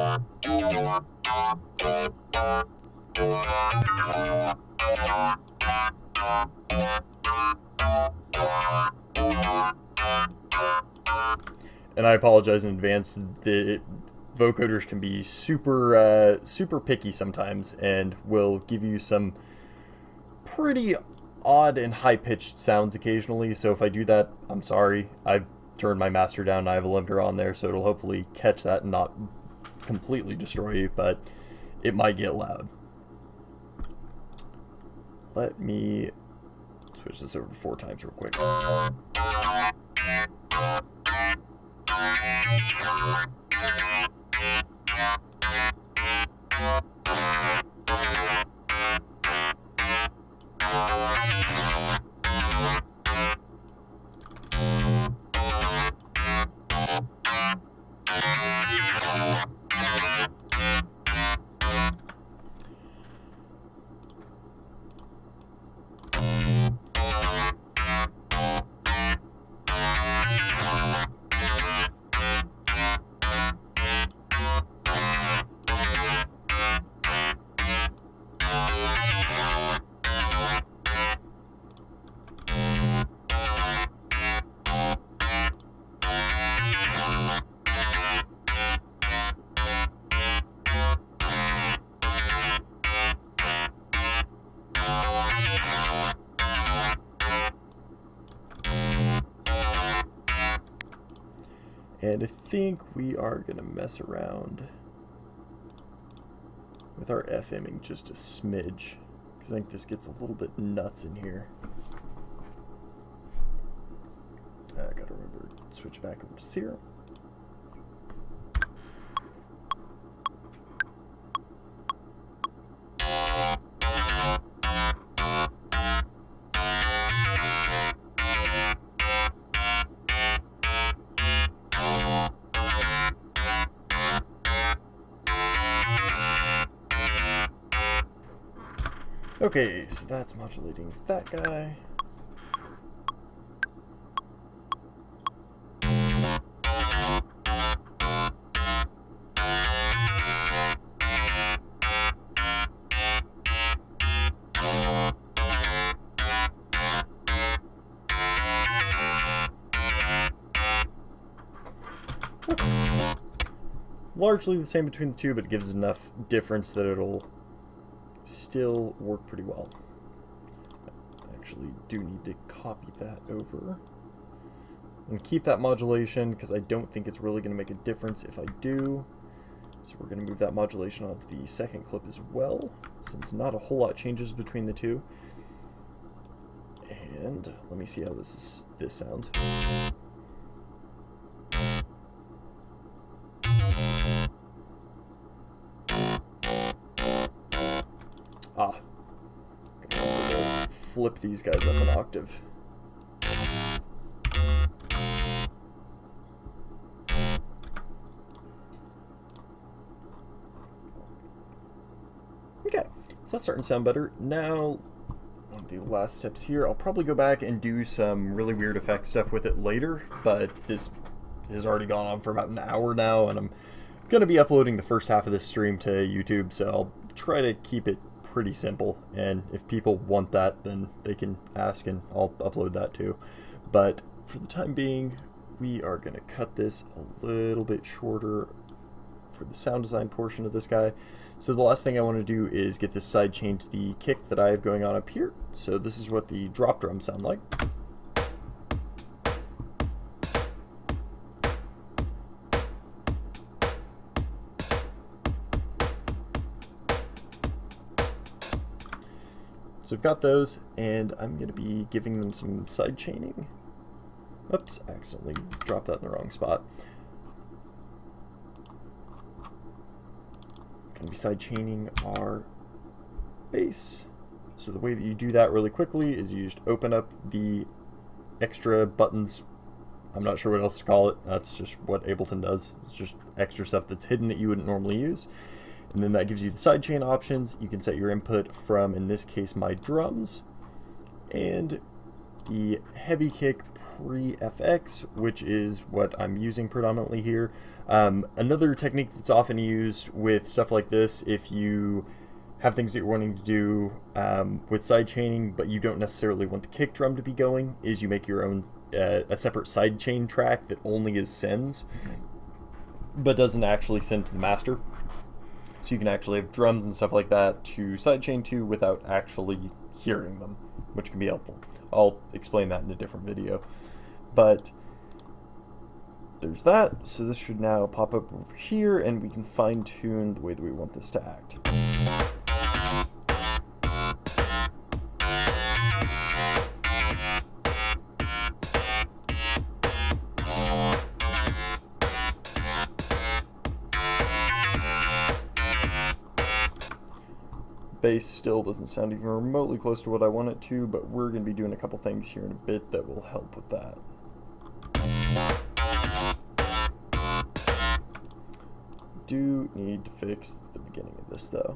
And I apologize in advance. The vocoders can be super super picky sometimes, and will give you some pretty odd and high-pitched sounds occasionally. So if I do that, I'm sorry. I've turned my master down and I have a limiter on there, so it'll hopefully catch that and not completely destroy you, but it might get loud. Let me switch this over to 4 times real quick. And I think we are going to mess around with our FMing just a smidge, because I think this gets a little bit nuts in here. I gotta remember to switch back over to Serum. Okay, so that's modulating that guy. Largely the same between the two, but it gives enough difference that it'll still work pretty well. I actually do need to copy that over and keep that modulation because I don't think it's really going to make a difference if I do. So we're going to move that modulation onto the second clip as well, since not a whole lot changes between the two. And let me see how this sounds. Flip these guys up an octave. Okay, so that's starting to sound better. Now, one of the last steps here, I'll probably go back and do some really weird effect stuff with it later, but this has already gone on for about an hour now, and I'm going to be uploading the first half of this stream to YouTube, so I'll try to keep it pretty simple, and if people want that, then they can ask and I'll upload that too. But for the time being, we are going to cut this a little bit shorter for the sound design portion of this guy. So the last thing I want to do is get this side chain to the kick that I have going on up here. So this is what the drop drums sound like. So I've got those, and I'm going to be giving them some side chaining. Oops, I accidentally dropped that in the wrong spot. Going to be side chaining our bass. So the way that you do that really quickly is you just open up the extra buttons. I'm not sure what else to call it. That's just what Ableton does. It's just extra stuff that's hidden that you wouldn't normally use. And then that gives you the sidechain options. You can set your input from, in this case, my drums, and the heavy kick pre-FX, which is what I'm using predominantly here. Another technique that's often used with stuff like this, if you have things that you're wanting to do with sidechaining, but you don't necessarily want the kick drum to be going, is you make your own a separate sidechain track that only is sends, but doesn't actually send to the master. So you can actually have drums and stuff like that to sidechain to without actually hearing them, which can be helpful. I'll explain that in a different video. But there's that. So this should now pop up over here, and we can fine tune the way that we want this to act. Bass still doesn't sound even remotely close to what I want it to, but we're going to be doing a couple things here in a bit that will help with that. Do need to fix the beginning of this though.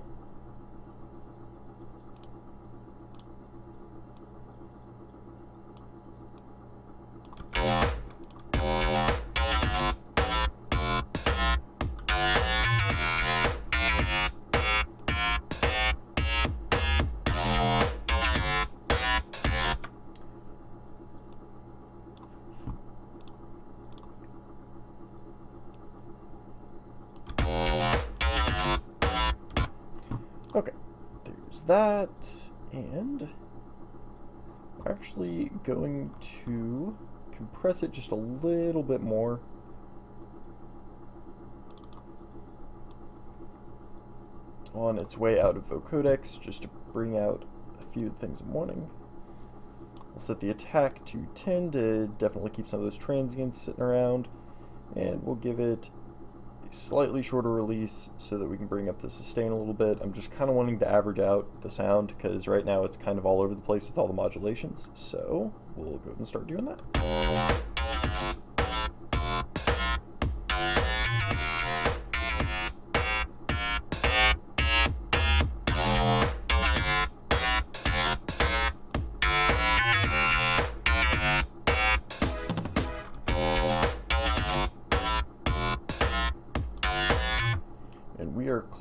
Okay, there's that, and we're actually going to compress it just a little bit more. On its way out of vocodecs, just to bring out a few of the things I'm wanting. We'll set the attack to 10 to definitely keep some of those transients sitting around, and we'll give it slightly shorter release so that we can bring up the sustain a little bit. I'm just kind of wanting to average out the sound because right now it's kind of all over the place with all the modulations. So we'll go ahead and start doing that.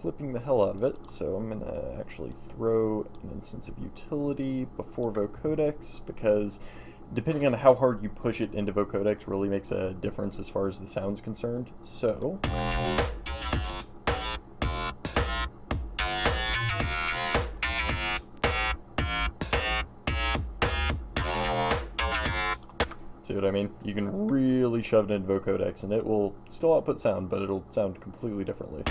clipping the hell out of it, so I'm going to actually throw an instance of utility before vocodex, because depending on how hard you push it into vocodex really makes a difference as far as the sound's concerned. So see what I mean? You can really shove it into vocodex and it will still output sound, but it'll sound completely differently.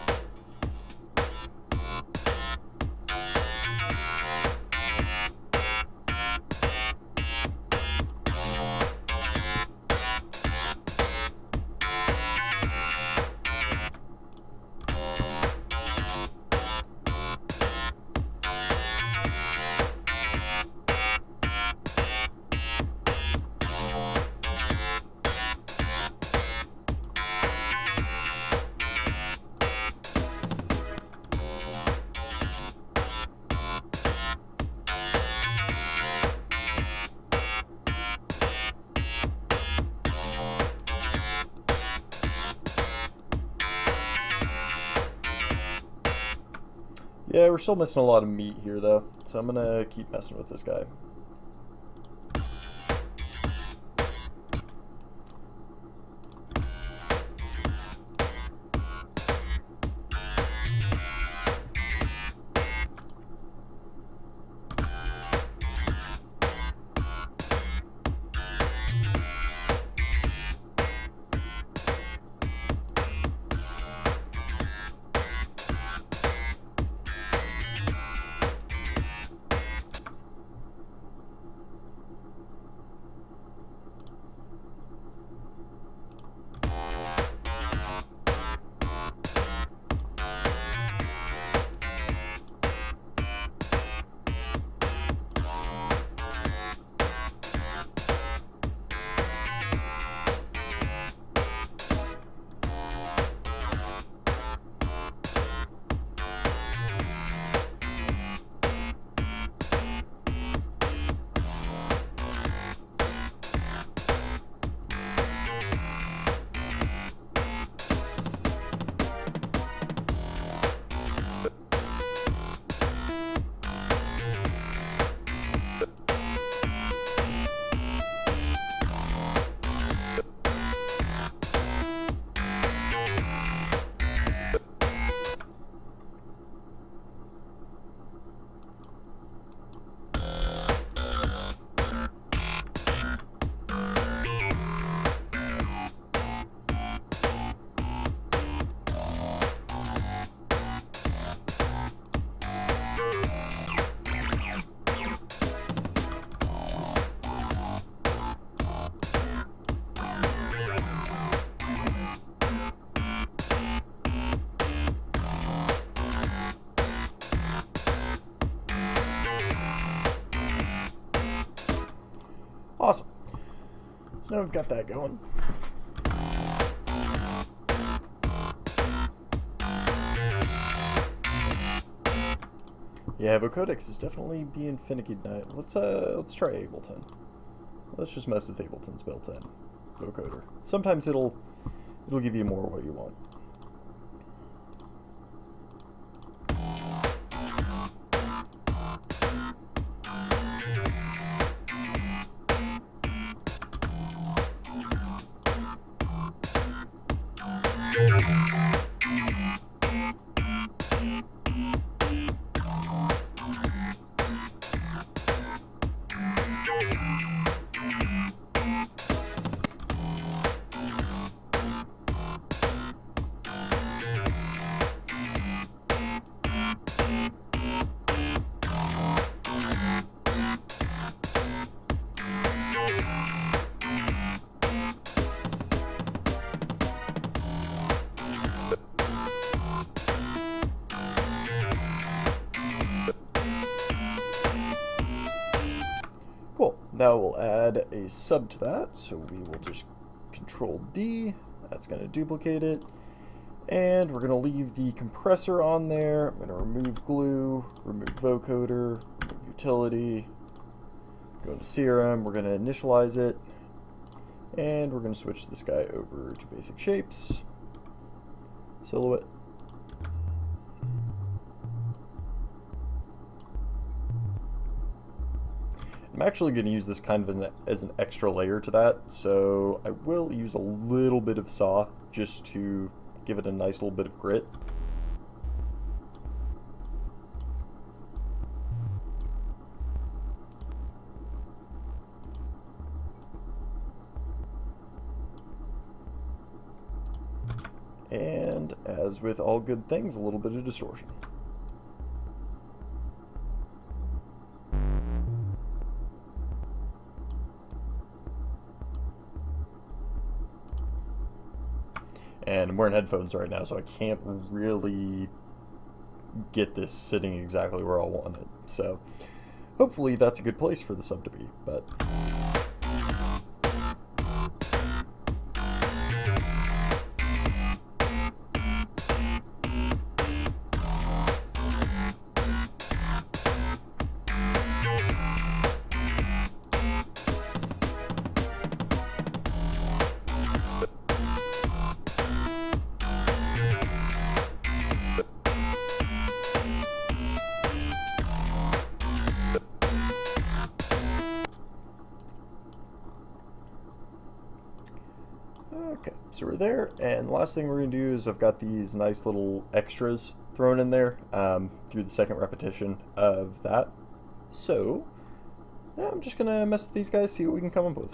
Yeah, we're still missing a lot of meat here though, so I'm gonna keep messing with this guy. Awesome. So now we've got that going. Yeah, vocodex is definitely being finicky tonight. Let's try Ableton. Let's just mess with Ableton's built-in vocoder. Sometimes it'll give you more what you want. Cool. Now we'll add a sub to that, so we will just Control D. That's going to duplicate it. And we're going to leave the compressor on there. I'm going to remove glue, remove vocoder, remove utility, go to Serum. We're going to initialize it. And we're going to switch this guy over to basic shapes. Silhouette. I'm actually going to use this kind of as an extra layer to that, so I will use a little bit of saw just to give it a nice little bit of grit. And as with all good things, a little bit of distortion. And I'm wearing headphones right now, so I can't really get this sitting exactly where I want it. So hopefully that's a good place for the sub to be, but... Okay, so we're there, and the last thing we're going to do is I've got these nice little extras thrown in there through the second repetition of that. So, yeah, I'm just going to mess with these guys, see what we can come up with.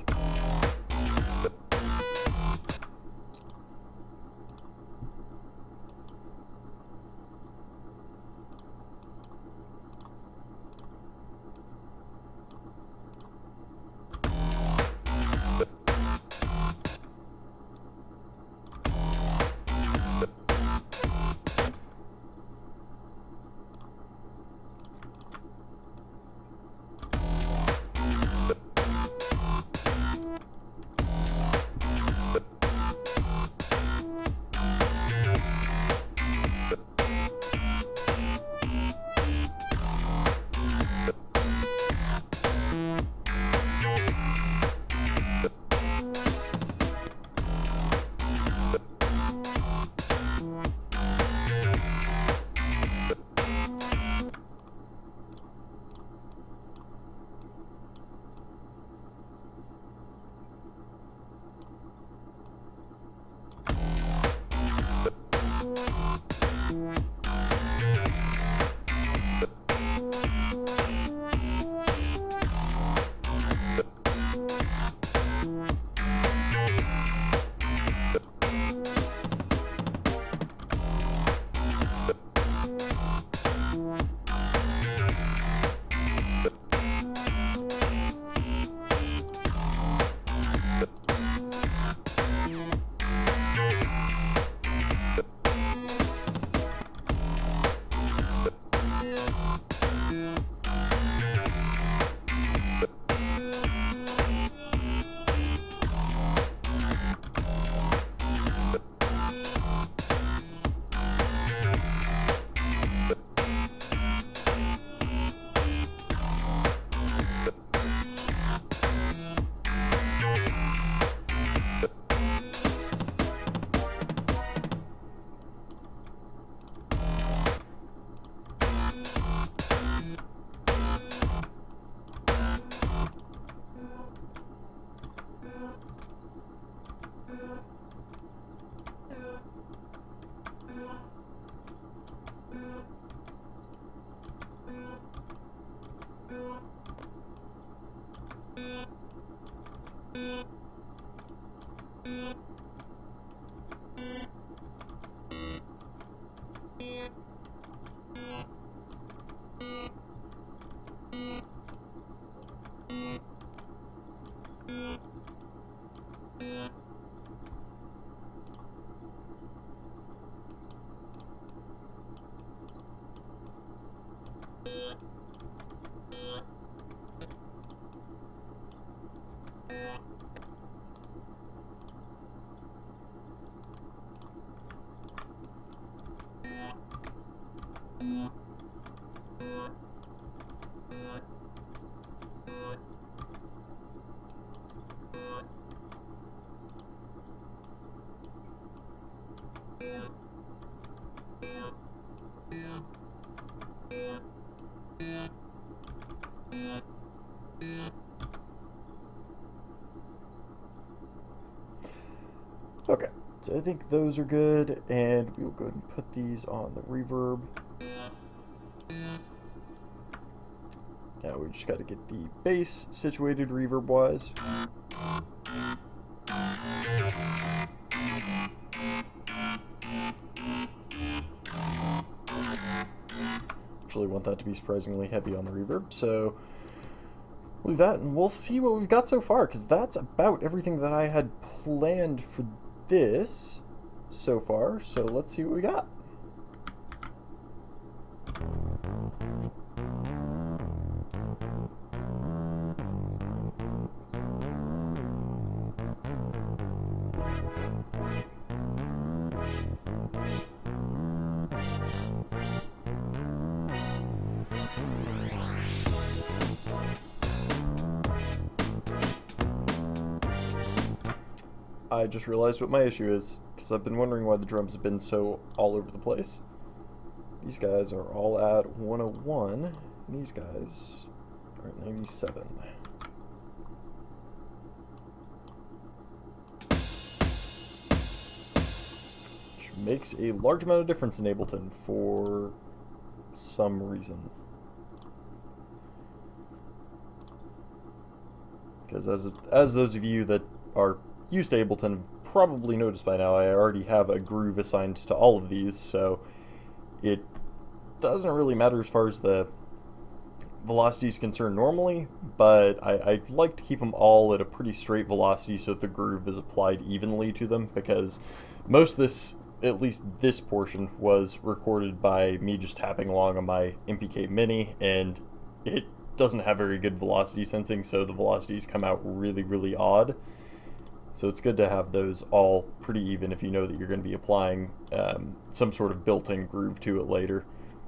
Okay, so I think those are good, and we'll go ahead and put these on the reverb. Now we just got to get the bass situated reverb-wise. Actually want that to be surprisingly heavy on the reverb, so we'll do that, and we'll see what we've got so far, because that's about everything that I had planned for this so far, so let's see what we got. I just realized what my issue is, because I've been wondering why the drums have been so all over the place. These guys are all at 101, and these guys are at 97. Which makes a large amount of difference in Ableton for some reason. Because as those of you that are used to Ableton probably noticed by now, I already have a groove assigned to all of these, so it doesn't really matter as far as the velocity is concerned normally, but I like to keep them all at a pretty straight velocity so that the groove is applied evenly to them, because most of this, at least this portion, was recorded by me just tapping along on my MPK Mini, and it doesn't have very good velocity sensing, so the velocities come out really, really odd. So it's good to have those all pretty even if you know that you're going to be applying some sort of built-in groove to it later.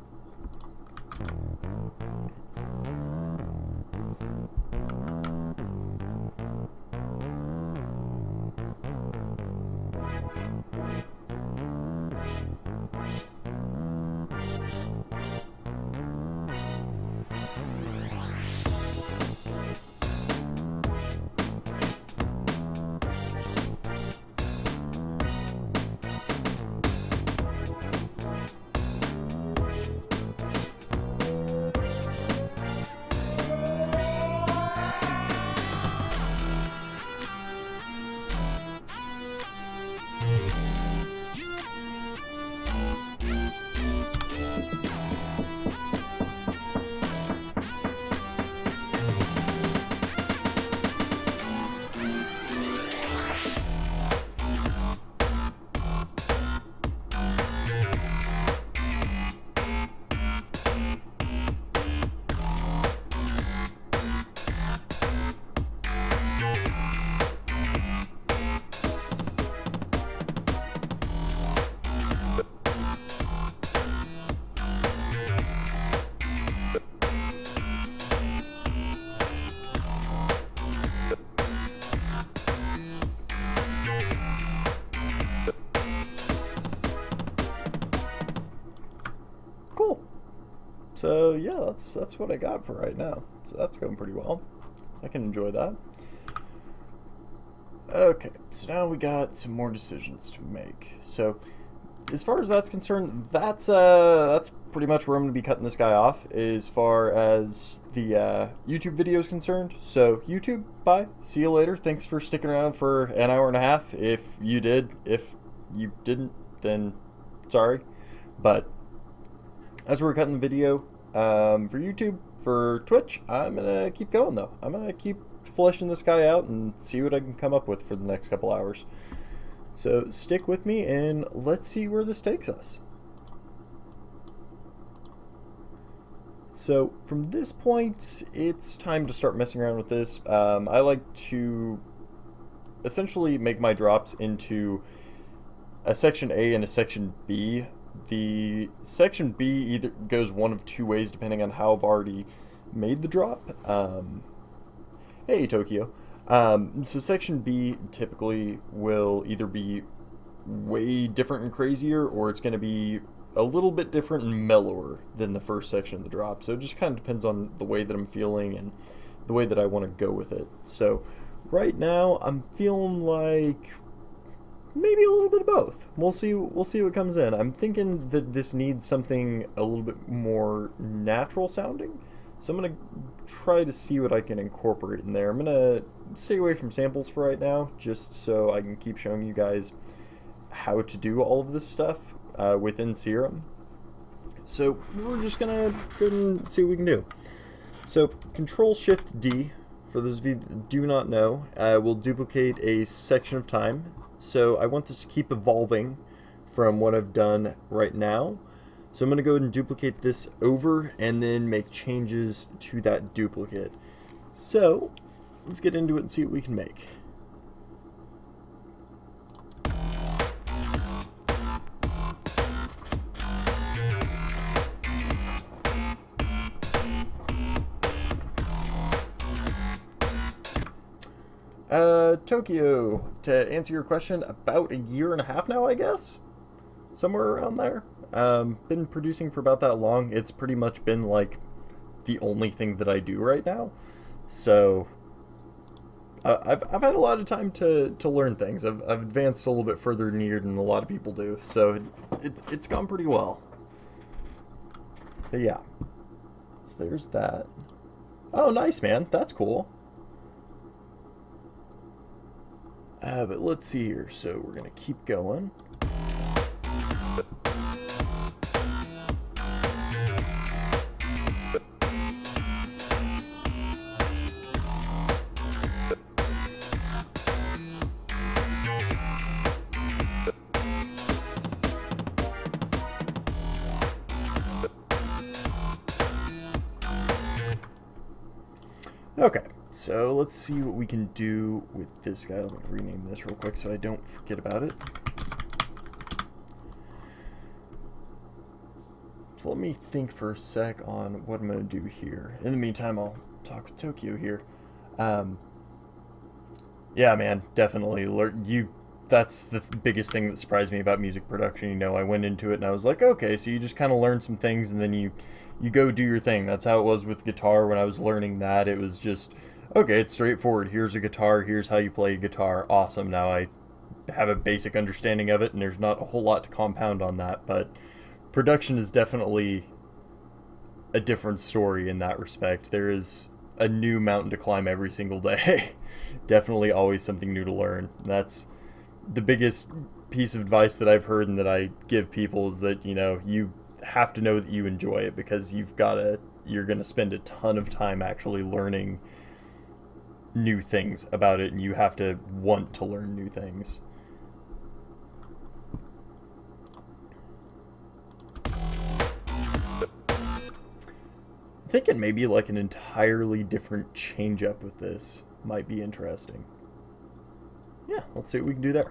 So yeah, that's what I got for right now. So that's going pretty well. I can enjoy that. Okay, so now we got some more decisions to make. So as far as that's concerned, that's pretty much where I'm going to be cutting this guy off as far as the YouTube video is concerned. So YouTube, bye. See you later. Thanks for sticking around for an hour and a half. If you did, if you didn't, then sorry. But as we're cutting the video for YouTube, for Twitch, I'm going to keep going though. I'm going to keep fleshing this guy out and see what I can come up with for the next couple hours. So stick with me and let's see where this takes us. So from this point, it's time to start messing around with this. I like to essentially make my drops into a section A and a section B. The section B either goes one of two ways depending on how I've already made the drop. Hey Tokyo. So section B typically will either be way different and crazier, or it's going to be a little bit different and mellower than the first section of the drop. So it just kind of depends on the way that I'm feeling and the way that I want to go with it. So right now I'm feeling like maybe a little bit of both. We'll see what comes in. I'm thinking that this needs something a little bit more natural sounding. So I'm going to try to see what I can incorporate in there. I'm going to stay away from samples for right now, just so I can keep showing you guys how to do all of this stuff within Serum. So we're just going to go and see what we can do. So Control-Shift-D, for those of you that do not know, will duplicate a section of time. So I want this to keep evolving from what I've done right now. So I'm going to go ahead and duplicate this over and then make changes to that duplicate. So let's get into it and see what we can make. Tokyo, to answer your question, about a year and a half now, I guess? Somewhere around there. Been producing for about that long. It's pretty much been like the only thing that I do right now. So I've had a lot of time to learn things. I've advanced a little bit further in here than a lot of people do. So it's gone pretty well. But yeah. So there's that. Oh, nice, man. That's cool. But let's see here. So we're going to keep going. Okay, so let's see what we can do with this guy. Let me rename this real quick so I don't forget about it. So let me think for a sec on what I'm going to do here. In the meantime, I'll talk with Tokyo here. Yeah, man, definitely. That's the biggest thing that surprised me about music production. You know, I went into it and I was like, okay, so you just kind of learn some things and then you go do your thing. That's how it was with guitar when I was learning that. It was just, okay, it's straightforward. Here's a guitar. Here's how you play a guitar. Awesome. Now I have a basic understanding of it and there's not a whole lot to compound on that. But production is definitely a different story in that respect. There is a new mountain to climb every single day. Definitely always something new to learn. That's the biggest piece of advice that I've heard and that I give people is that, you know, you have to know that you enjoy it because you're going to spend a ton of time actually learning new things about it and you have to want to learn new things. I'm thinking maybe like an entirely different change up with this might be interesting. Yeah, let's see what we can do there.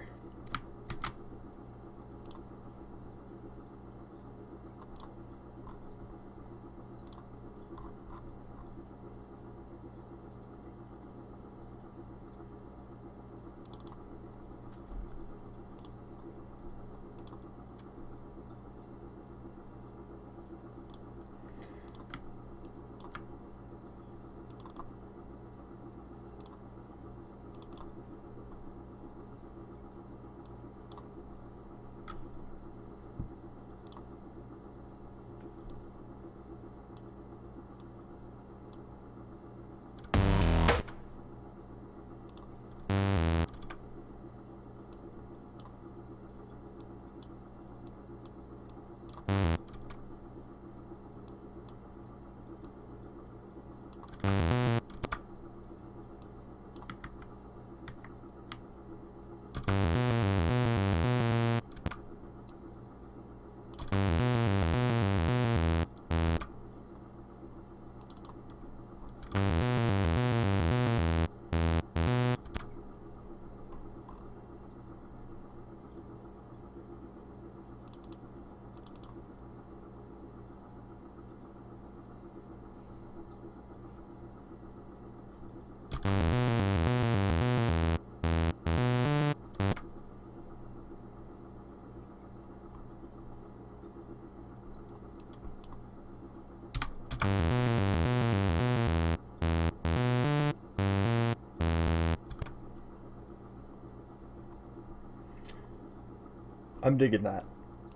I'm digging that.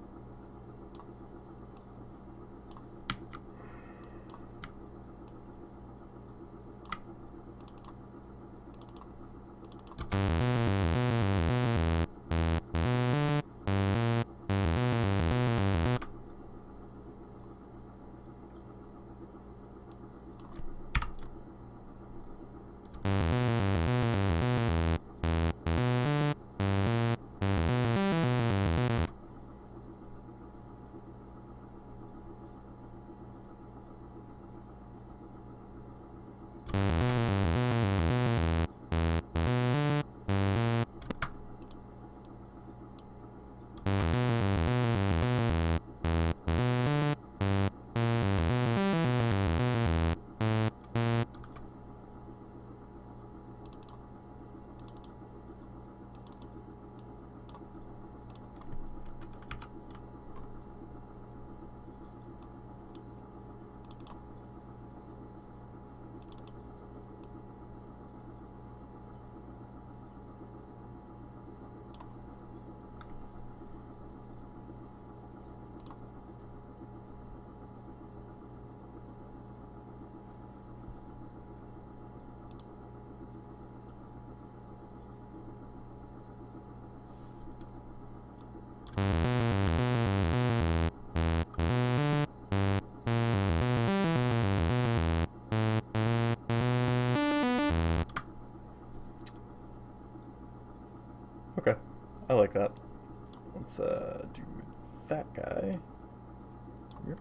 Okay, I like that. Let's do that guy. Yep.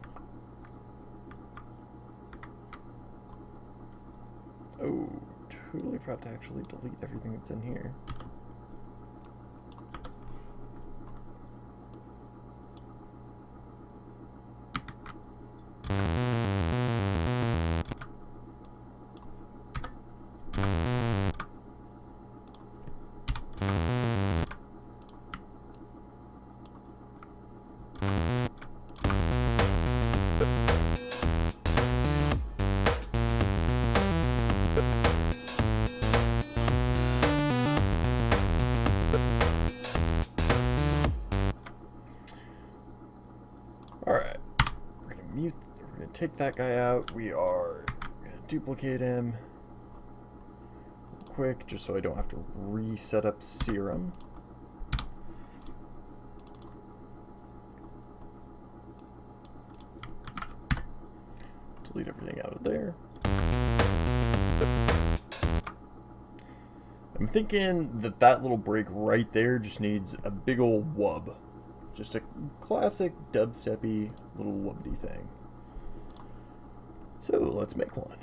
Oh, totally forgot to actually delete everything that's in here. Alright, we're gonna take that guy out. We are gonna duplicate him real quick, just so I don't have to reset up Serum. Delete everything out of there. I'm thinking that that little break right there just needs a big old wub. Just a classic dubsteppy little wubbity thing. So let's make one.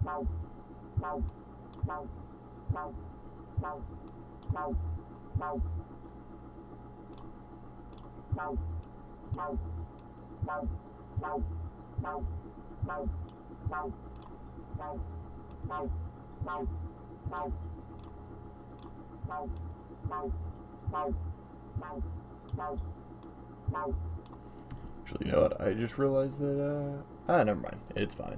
Actually, you know what? I just realized that, never mind. It's fine.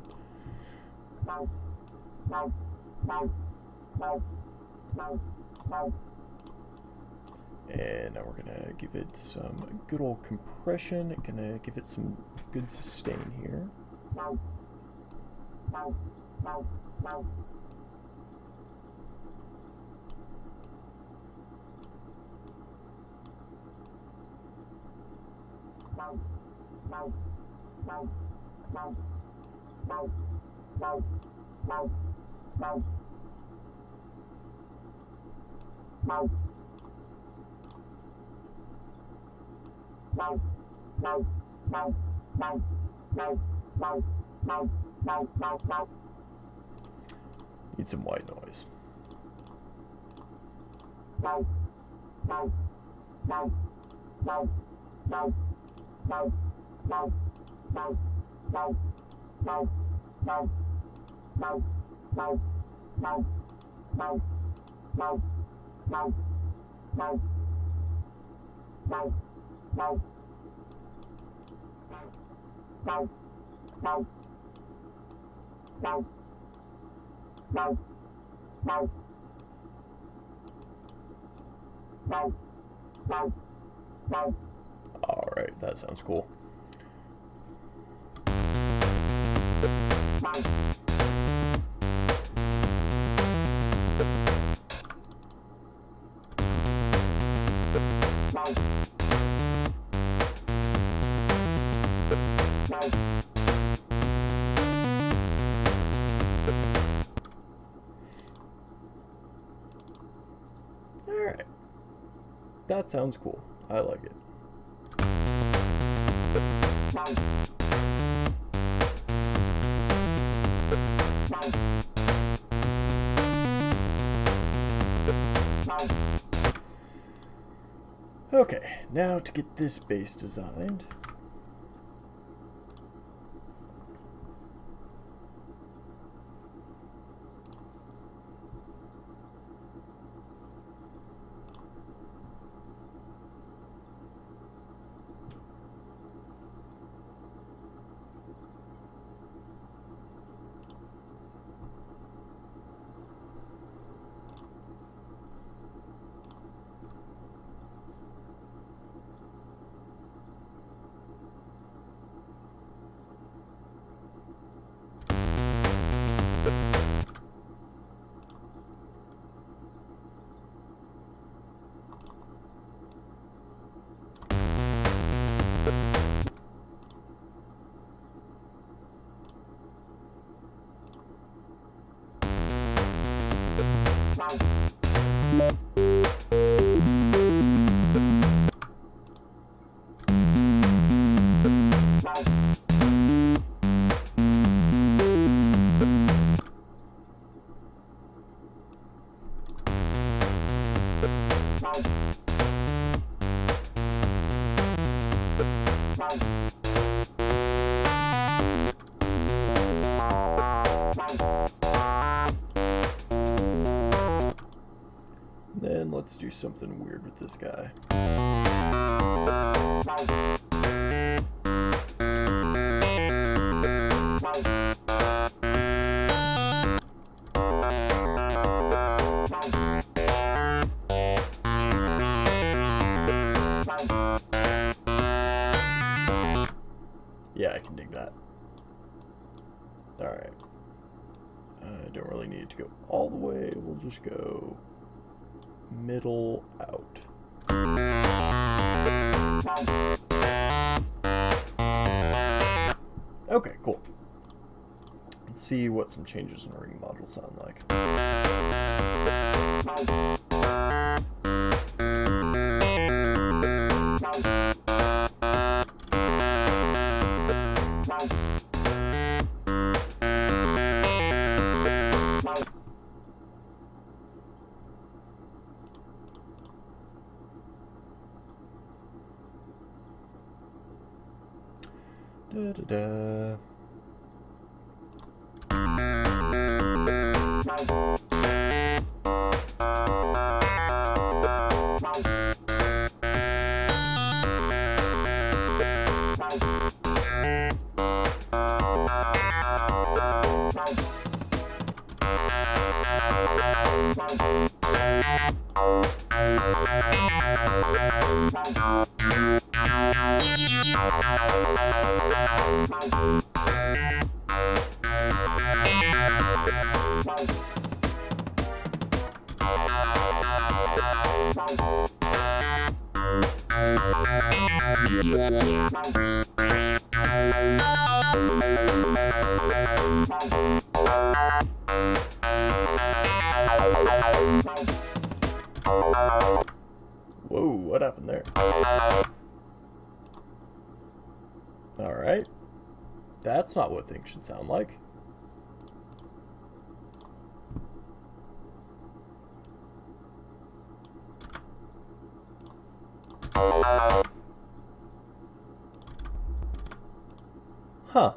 And now we're gonna give it some good old compression. Gonna give it some good sustain here. Need some white noise. Alright, that sounds cool. Alright. That sounds cool. I like it. Okay, now to get this bass designed. Then let's do something weird with this guy. Yeah, I can dig that. Alright. I don't really need it to go all the way. We'll just go middle out. Okay, cool. Let's see what some changes in the ring module sound like. Da-da-da. Whoa, what happened there? Alright. That's not what things should sound like. Huh.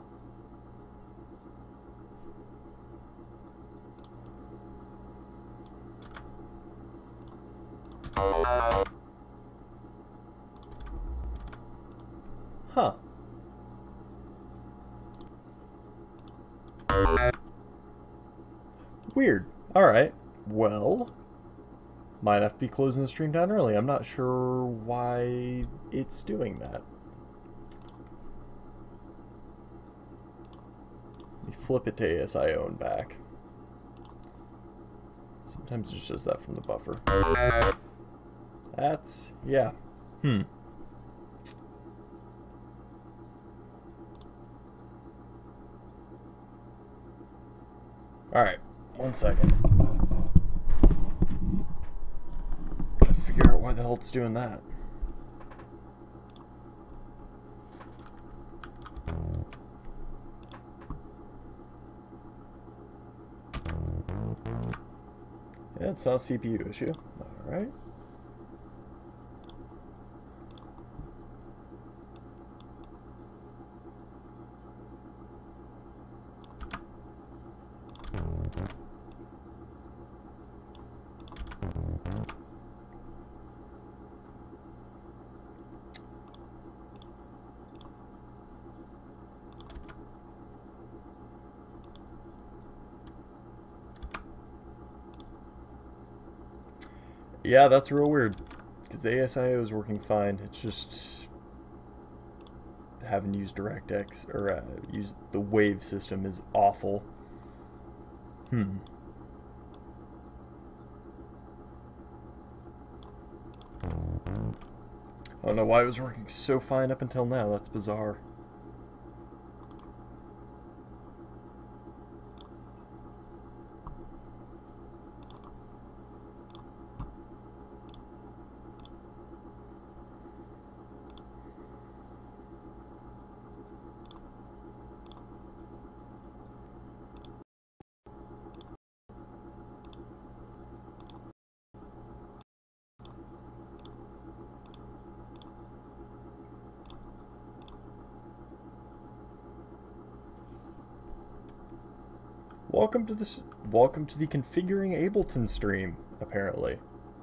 Huh. Weird. Alright. Well, might have to be closing the stream down early. I'm not sure why it's doing that. Let me flip it to ASIO and back. Sometimes it's just that from the buffer. That's, yeah. Alright, 1 second. Gotta figure out why the hell it's doing that. Yeah, it's not a CPU issue. Alright. Yeah, that's real weird, because the ASIO is working fine. It's just having used DirectX, or used the wave system is awful. I don't know why it was working so fine up until now. That's bizarre. Welcome to the Configuring Ableton stream, apparently.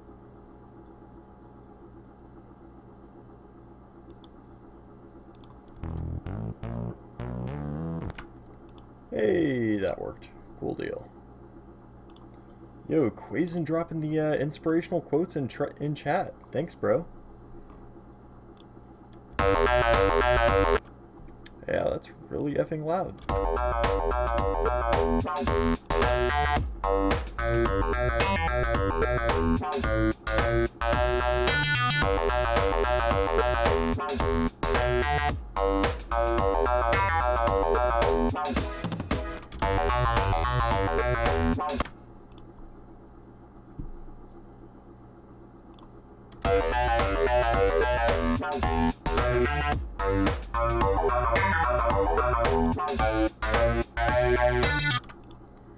Hey, that worked. Cool deal. Yo, Quazen dropping the inspirational quotes in chat. Thanks, bro. Yeah, that's really effing loud.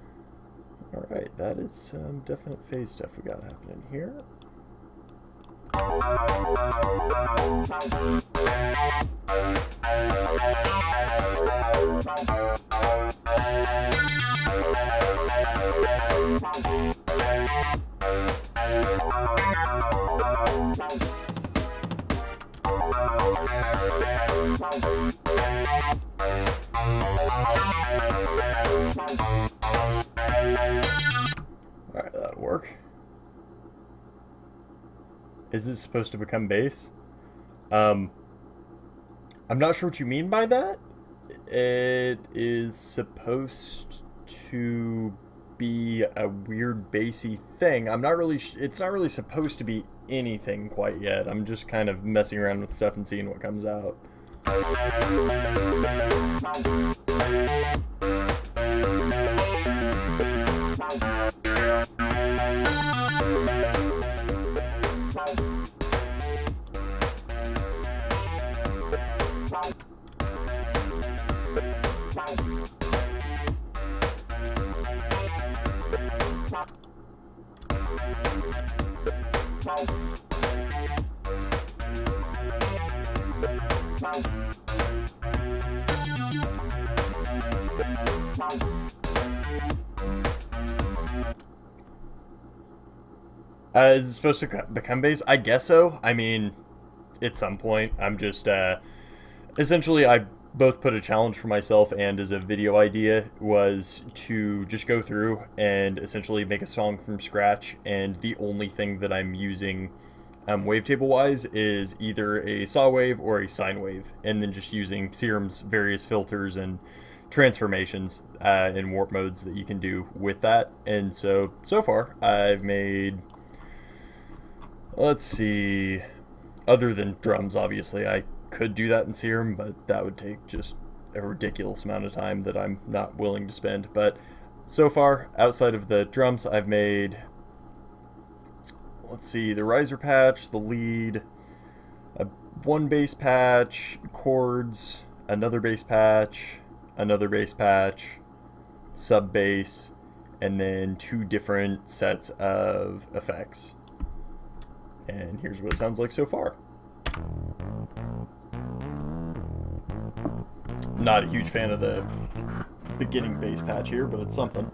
Alright, that is some definite phase stuff we got happening here. Alright, that'll work. Is this supposed to become bass? I'm not sure what you mean by that. It is supposed to be a weird bassy thing. I'm not really it's not really supposed to be anything quite yet. I'm just kind of messing around with stuff and seeing what comes out. Is it supposed to become bass? I guess so. I mean, at some point. I'm just, essentially, I both put a challenge for myself and as a video idea was to just go through and essentially make a song from scratch, and the only thing that I'm using wavetable-wise is either a saw wave or a sine wave, and then just using Serum's various filters and transformations and warp modes that you can do with that. And so far, I've made... Let's see, other than drums, obviously, I could do that in Serum, but that would take just a ridiculous amount of time that I'm not willing to spend. But so far, outside of the drums, I've made, let's see, the riser patch, the lead, one bass patch, chords, another bass patch, sub bass, and then 2 different sets of effects. And here's what it sounds like so far. Not a huge fan of the beginning bass patch here, but it's something.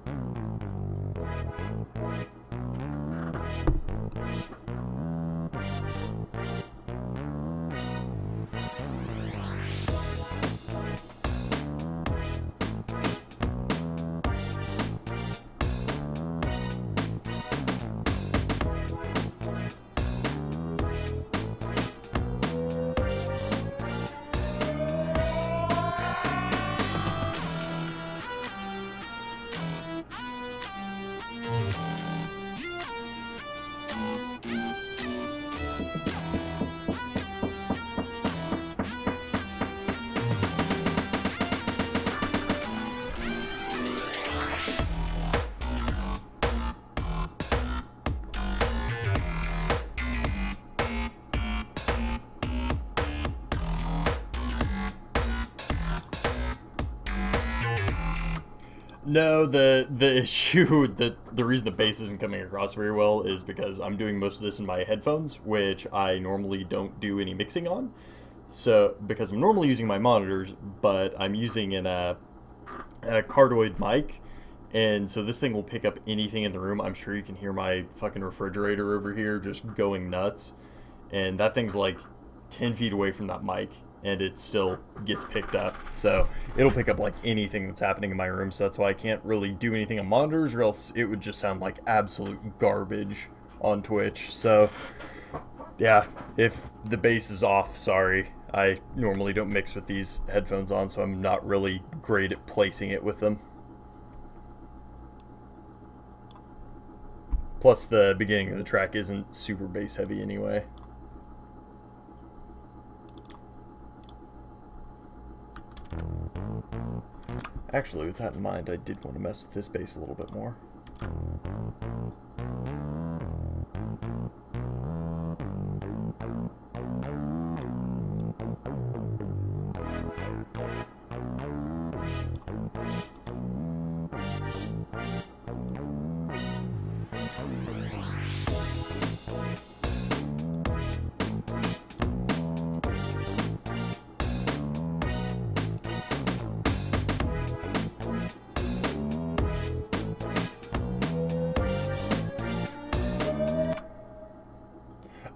No, the issue, the reason the bass isn't coming across very well is because I'm doing most of this in my headphones, which I normally don't do any mixing on. So, because I'm normally using my monitors, but I'm using a cardioid mic, and so this thing will pick up anything in the room. I'm sure you can hear my fucking refrigerator over here just going nuts, and that thing's like 10 feet away from that mic, and it still gets picked up. So it'll pick up like anything that's happening in my room, so that's why I can't really do anything on monitors, or else it would just sound like absolute garbage on Twitch. So yeah, if the bass is off, sorry. I normally don't mix with these headphones on, so I'm not really great at placing it with them. Plus the beginning of the track isn't super bass heavy anyway. Actually, with that in mind, I did want to mess with this bass a little bit more.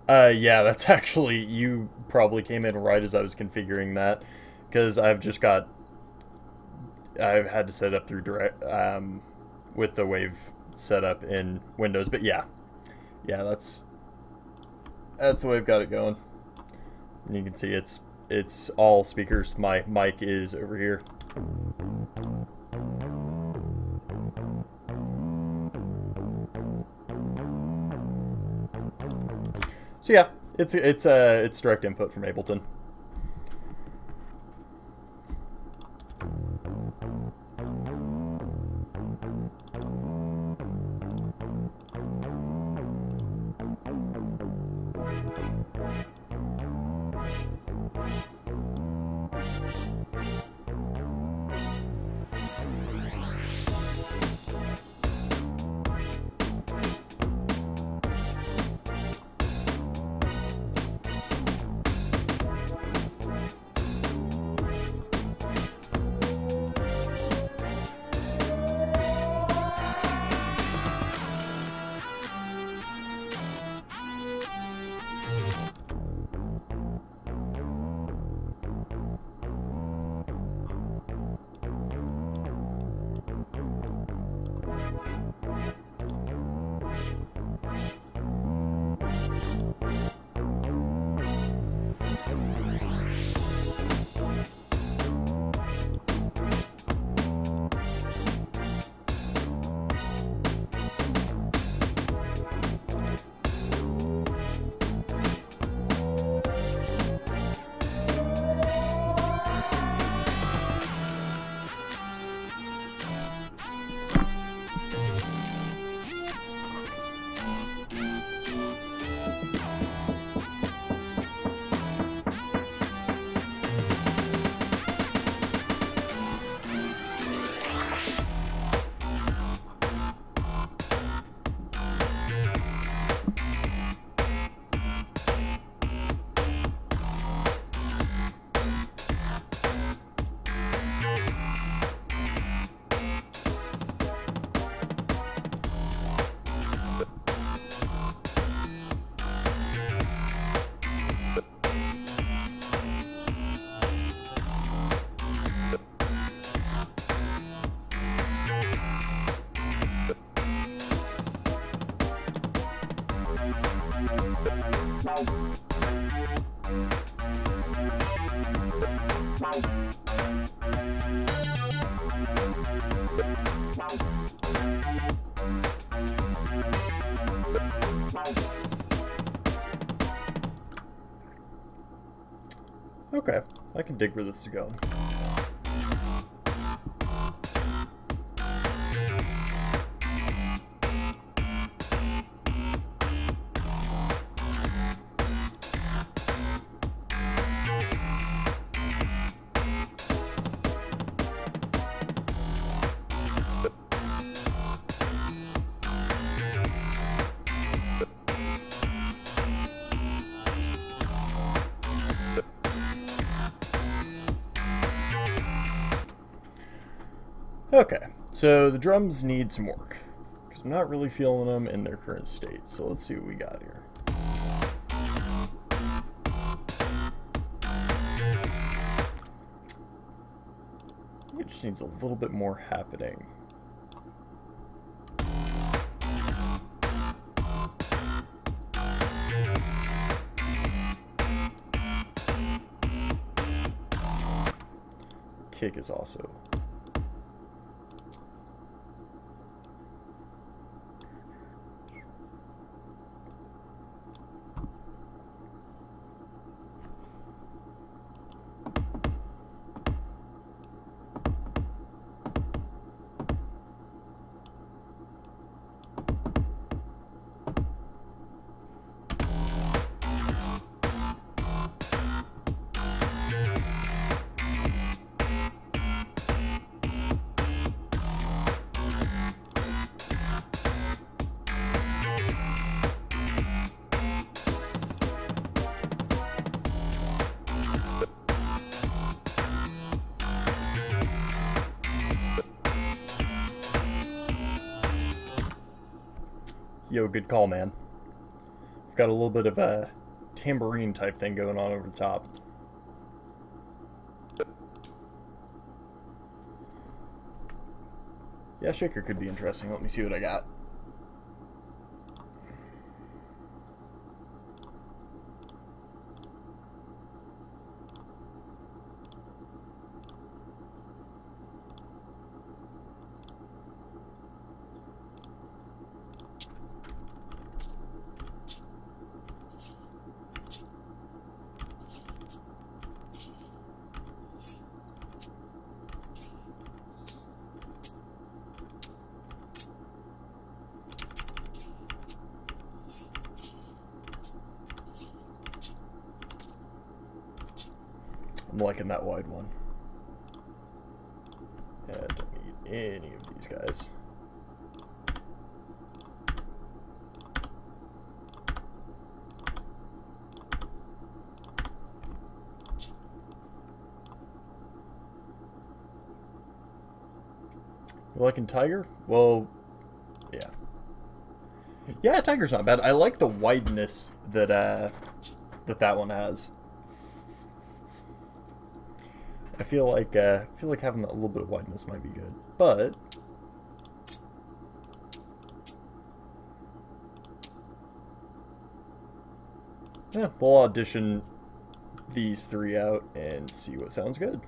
Yeah, that's actually, you probably came in right as I was configuring that, because I've had to set it up through direct, with the wave setup in Windows, but yeah, that's the way I've got it going. And you can see it's all speakers. My mic is over here. So yeah, it's direct input from Ableton. Okay, I can dig where this is going. Okay, so the drums need some work, because I'm not really feeling them in their current state, so let's see what we got here. It just needs a little bit more happening. Kick is also... Yo, good call, man. I've got a little bit of tambourine type thing going on over the top. Yeah, shaker could be interesting. Let me see what I got. I'm liking that wide one. Yeah, I don't need any of these guys. You liking Tiger? Well, yeah. Yeah, Tiger's not bad. I like the wideness that that one has. I feel like having a little bit of wideness might be good, but yeah, we'll audition these three out and see what sounds good.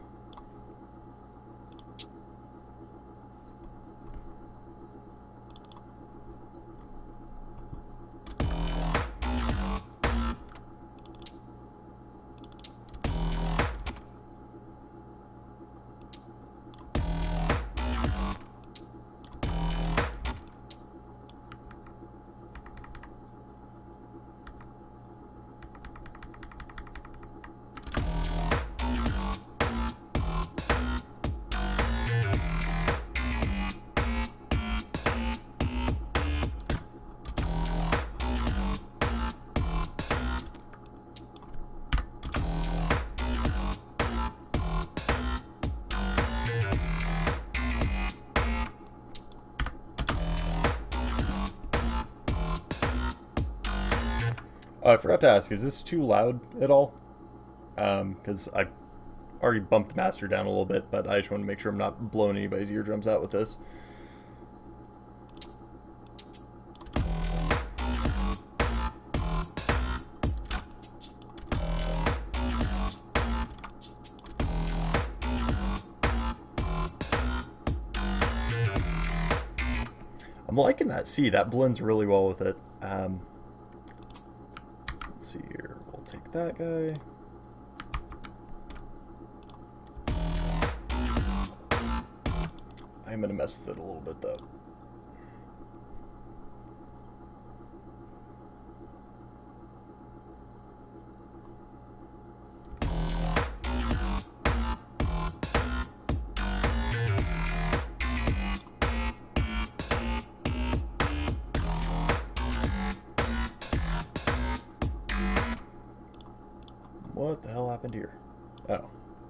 I forgot to ask, is this too loud at all? Because I already bumped the master down a little bit, but I just want to make sure I'm not blowing anybody's eardrums out with this. I'm liking that C. That blends really well with it. Let's see here. We'll take that guy. I'm going to mess with it a little bit, though. What the hell happened here? Oh.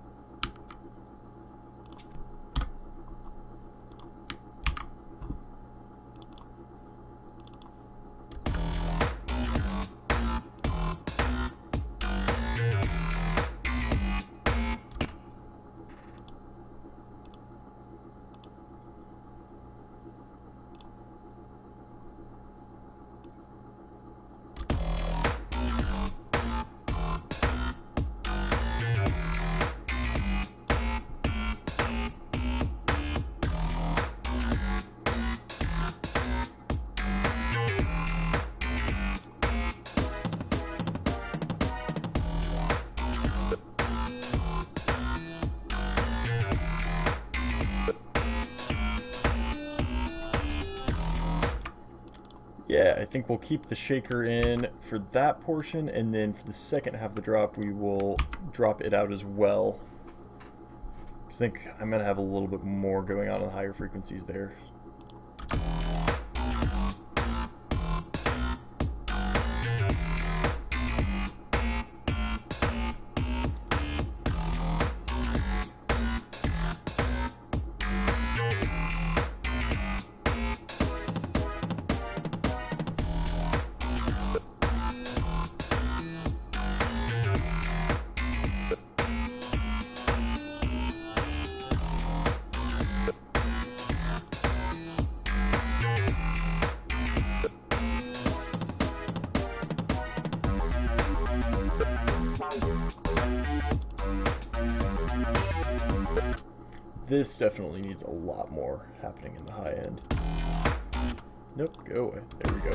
Yeah, I think we'll keep the shaker in for that portion, and then for the second half of the drop, we will drop it out as well. I think I'm going to have a little bit more going on the higher frequencies there. this definitely needs a lot more happening in the high end. Nope, go away. There we go.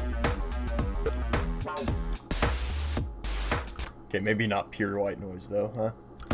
Okay, maybe not pure white noise though, huh?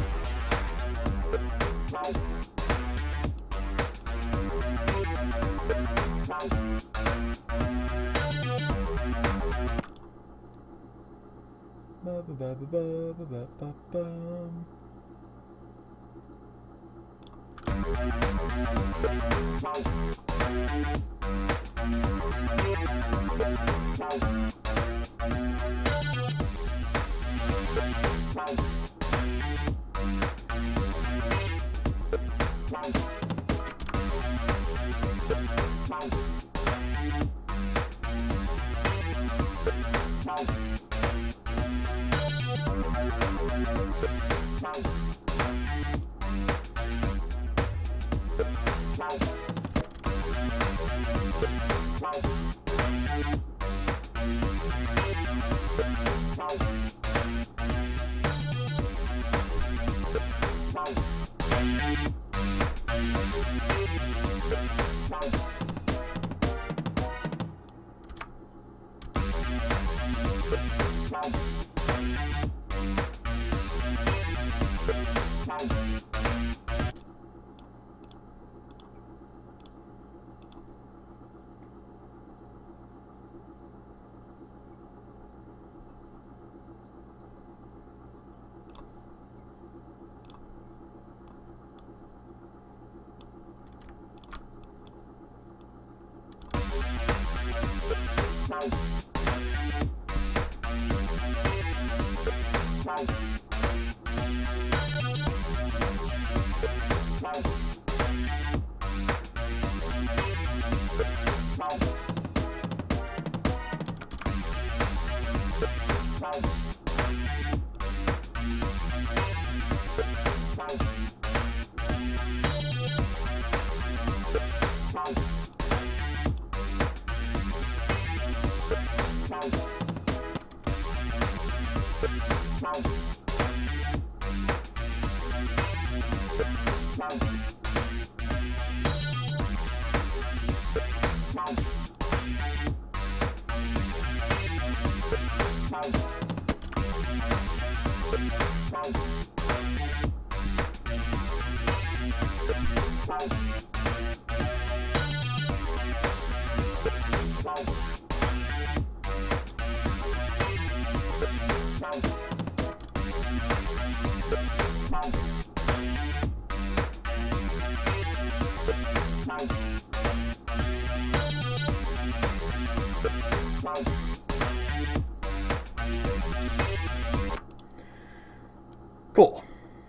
Cool.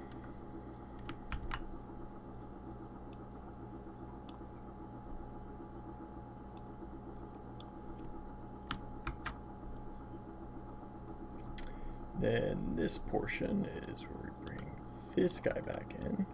Then this portion is where we bring this guy back in.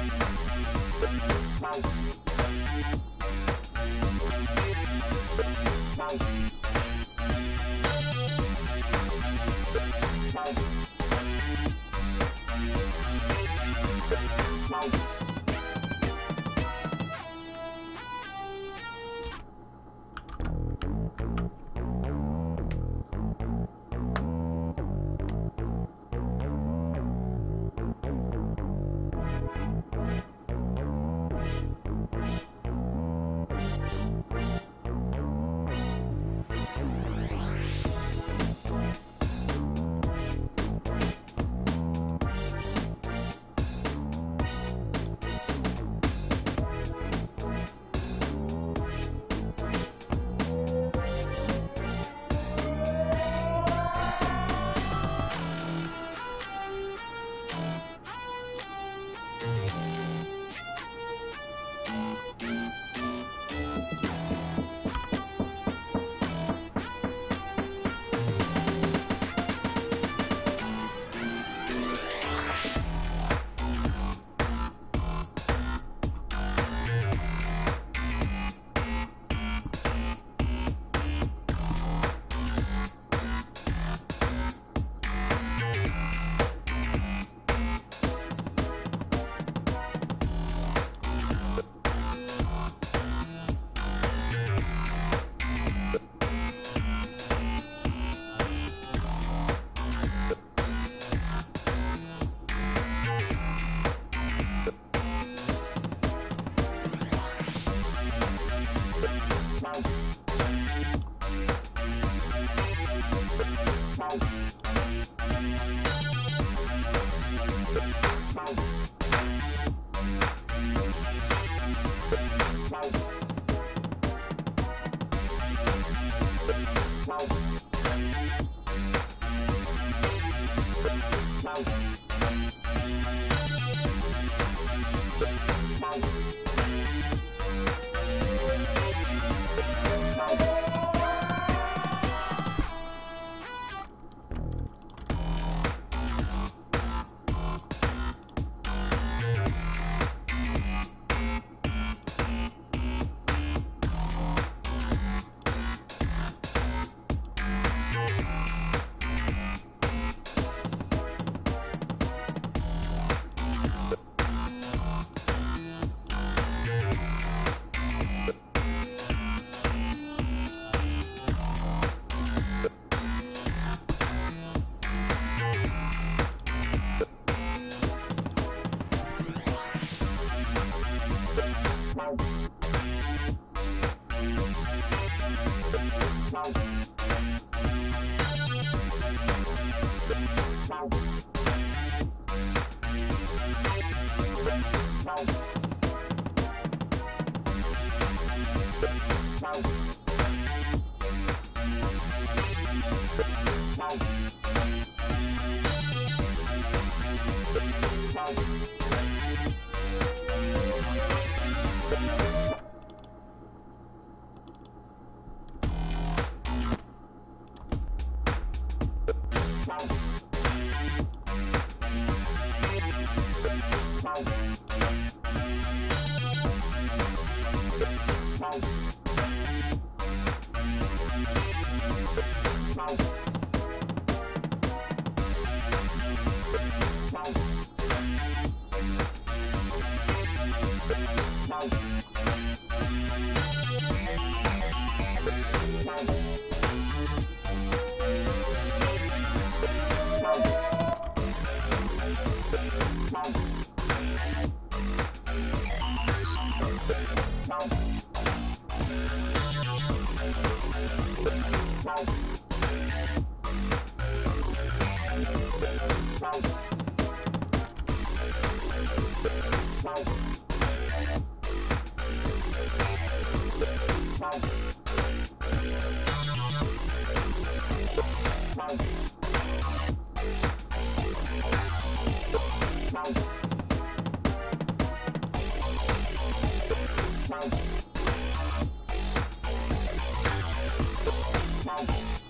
Bye.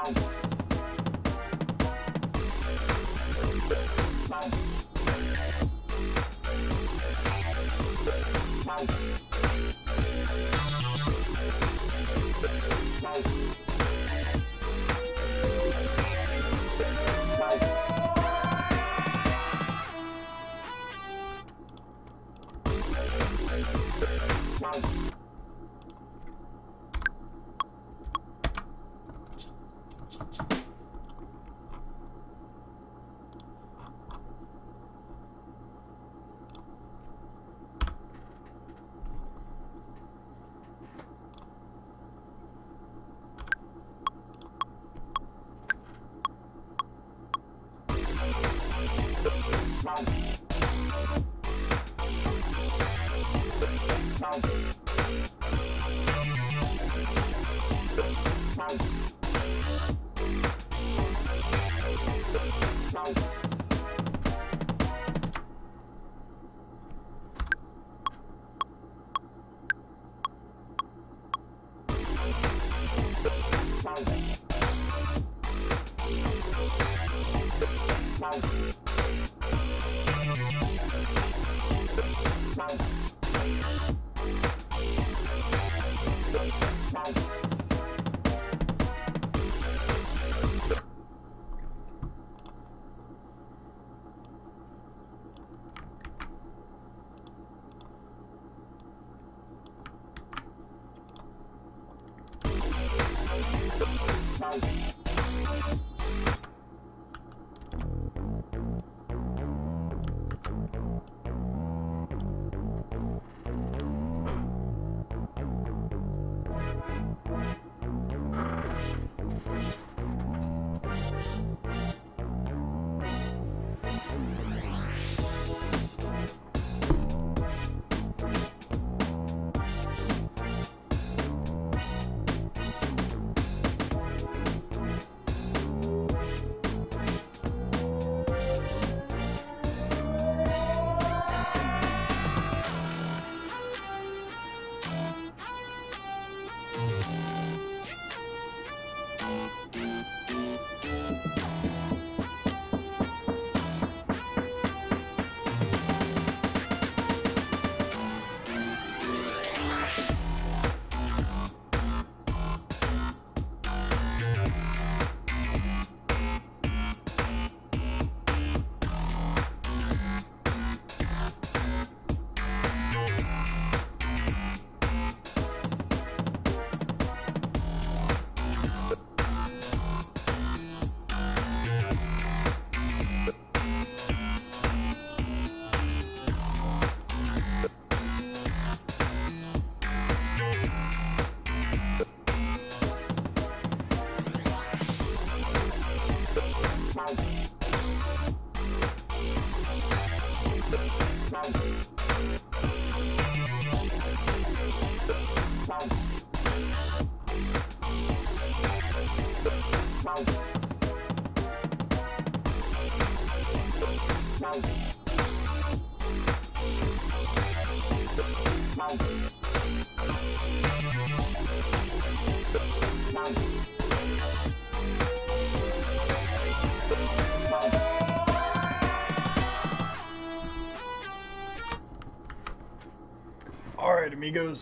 Alright, amigos.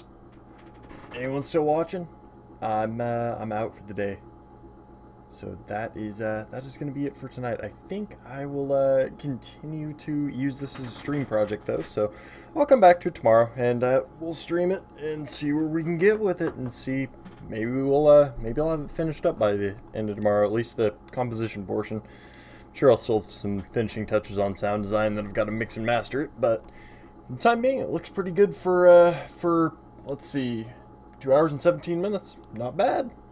Anyone still watching? I'm out for the day. So that is going to be it for tonight. I think I will continue to use this as a stream project though. So I'll come back to it tomorrow and we'll stream it and see where we can get with it and see maybe maybe I'll have it finished up by the end of tomorrow, at least the composition portion. I'm sure I'll still have some finishing touches on sound design that I've got to mix and master it, but for the time being, it looks pretty good for let's see, 2 hours and 17 minutes. Not bad.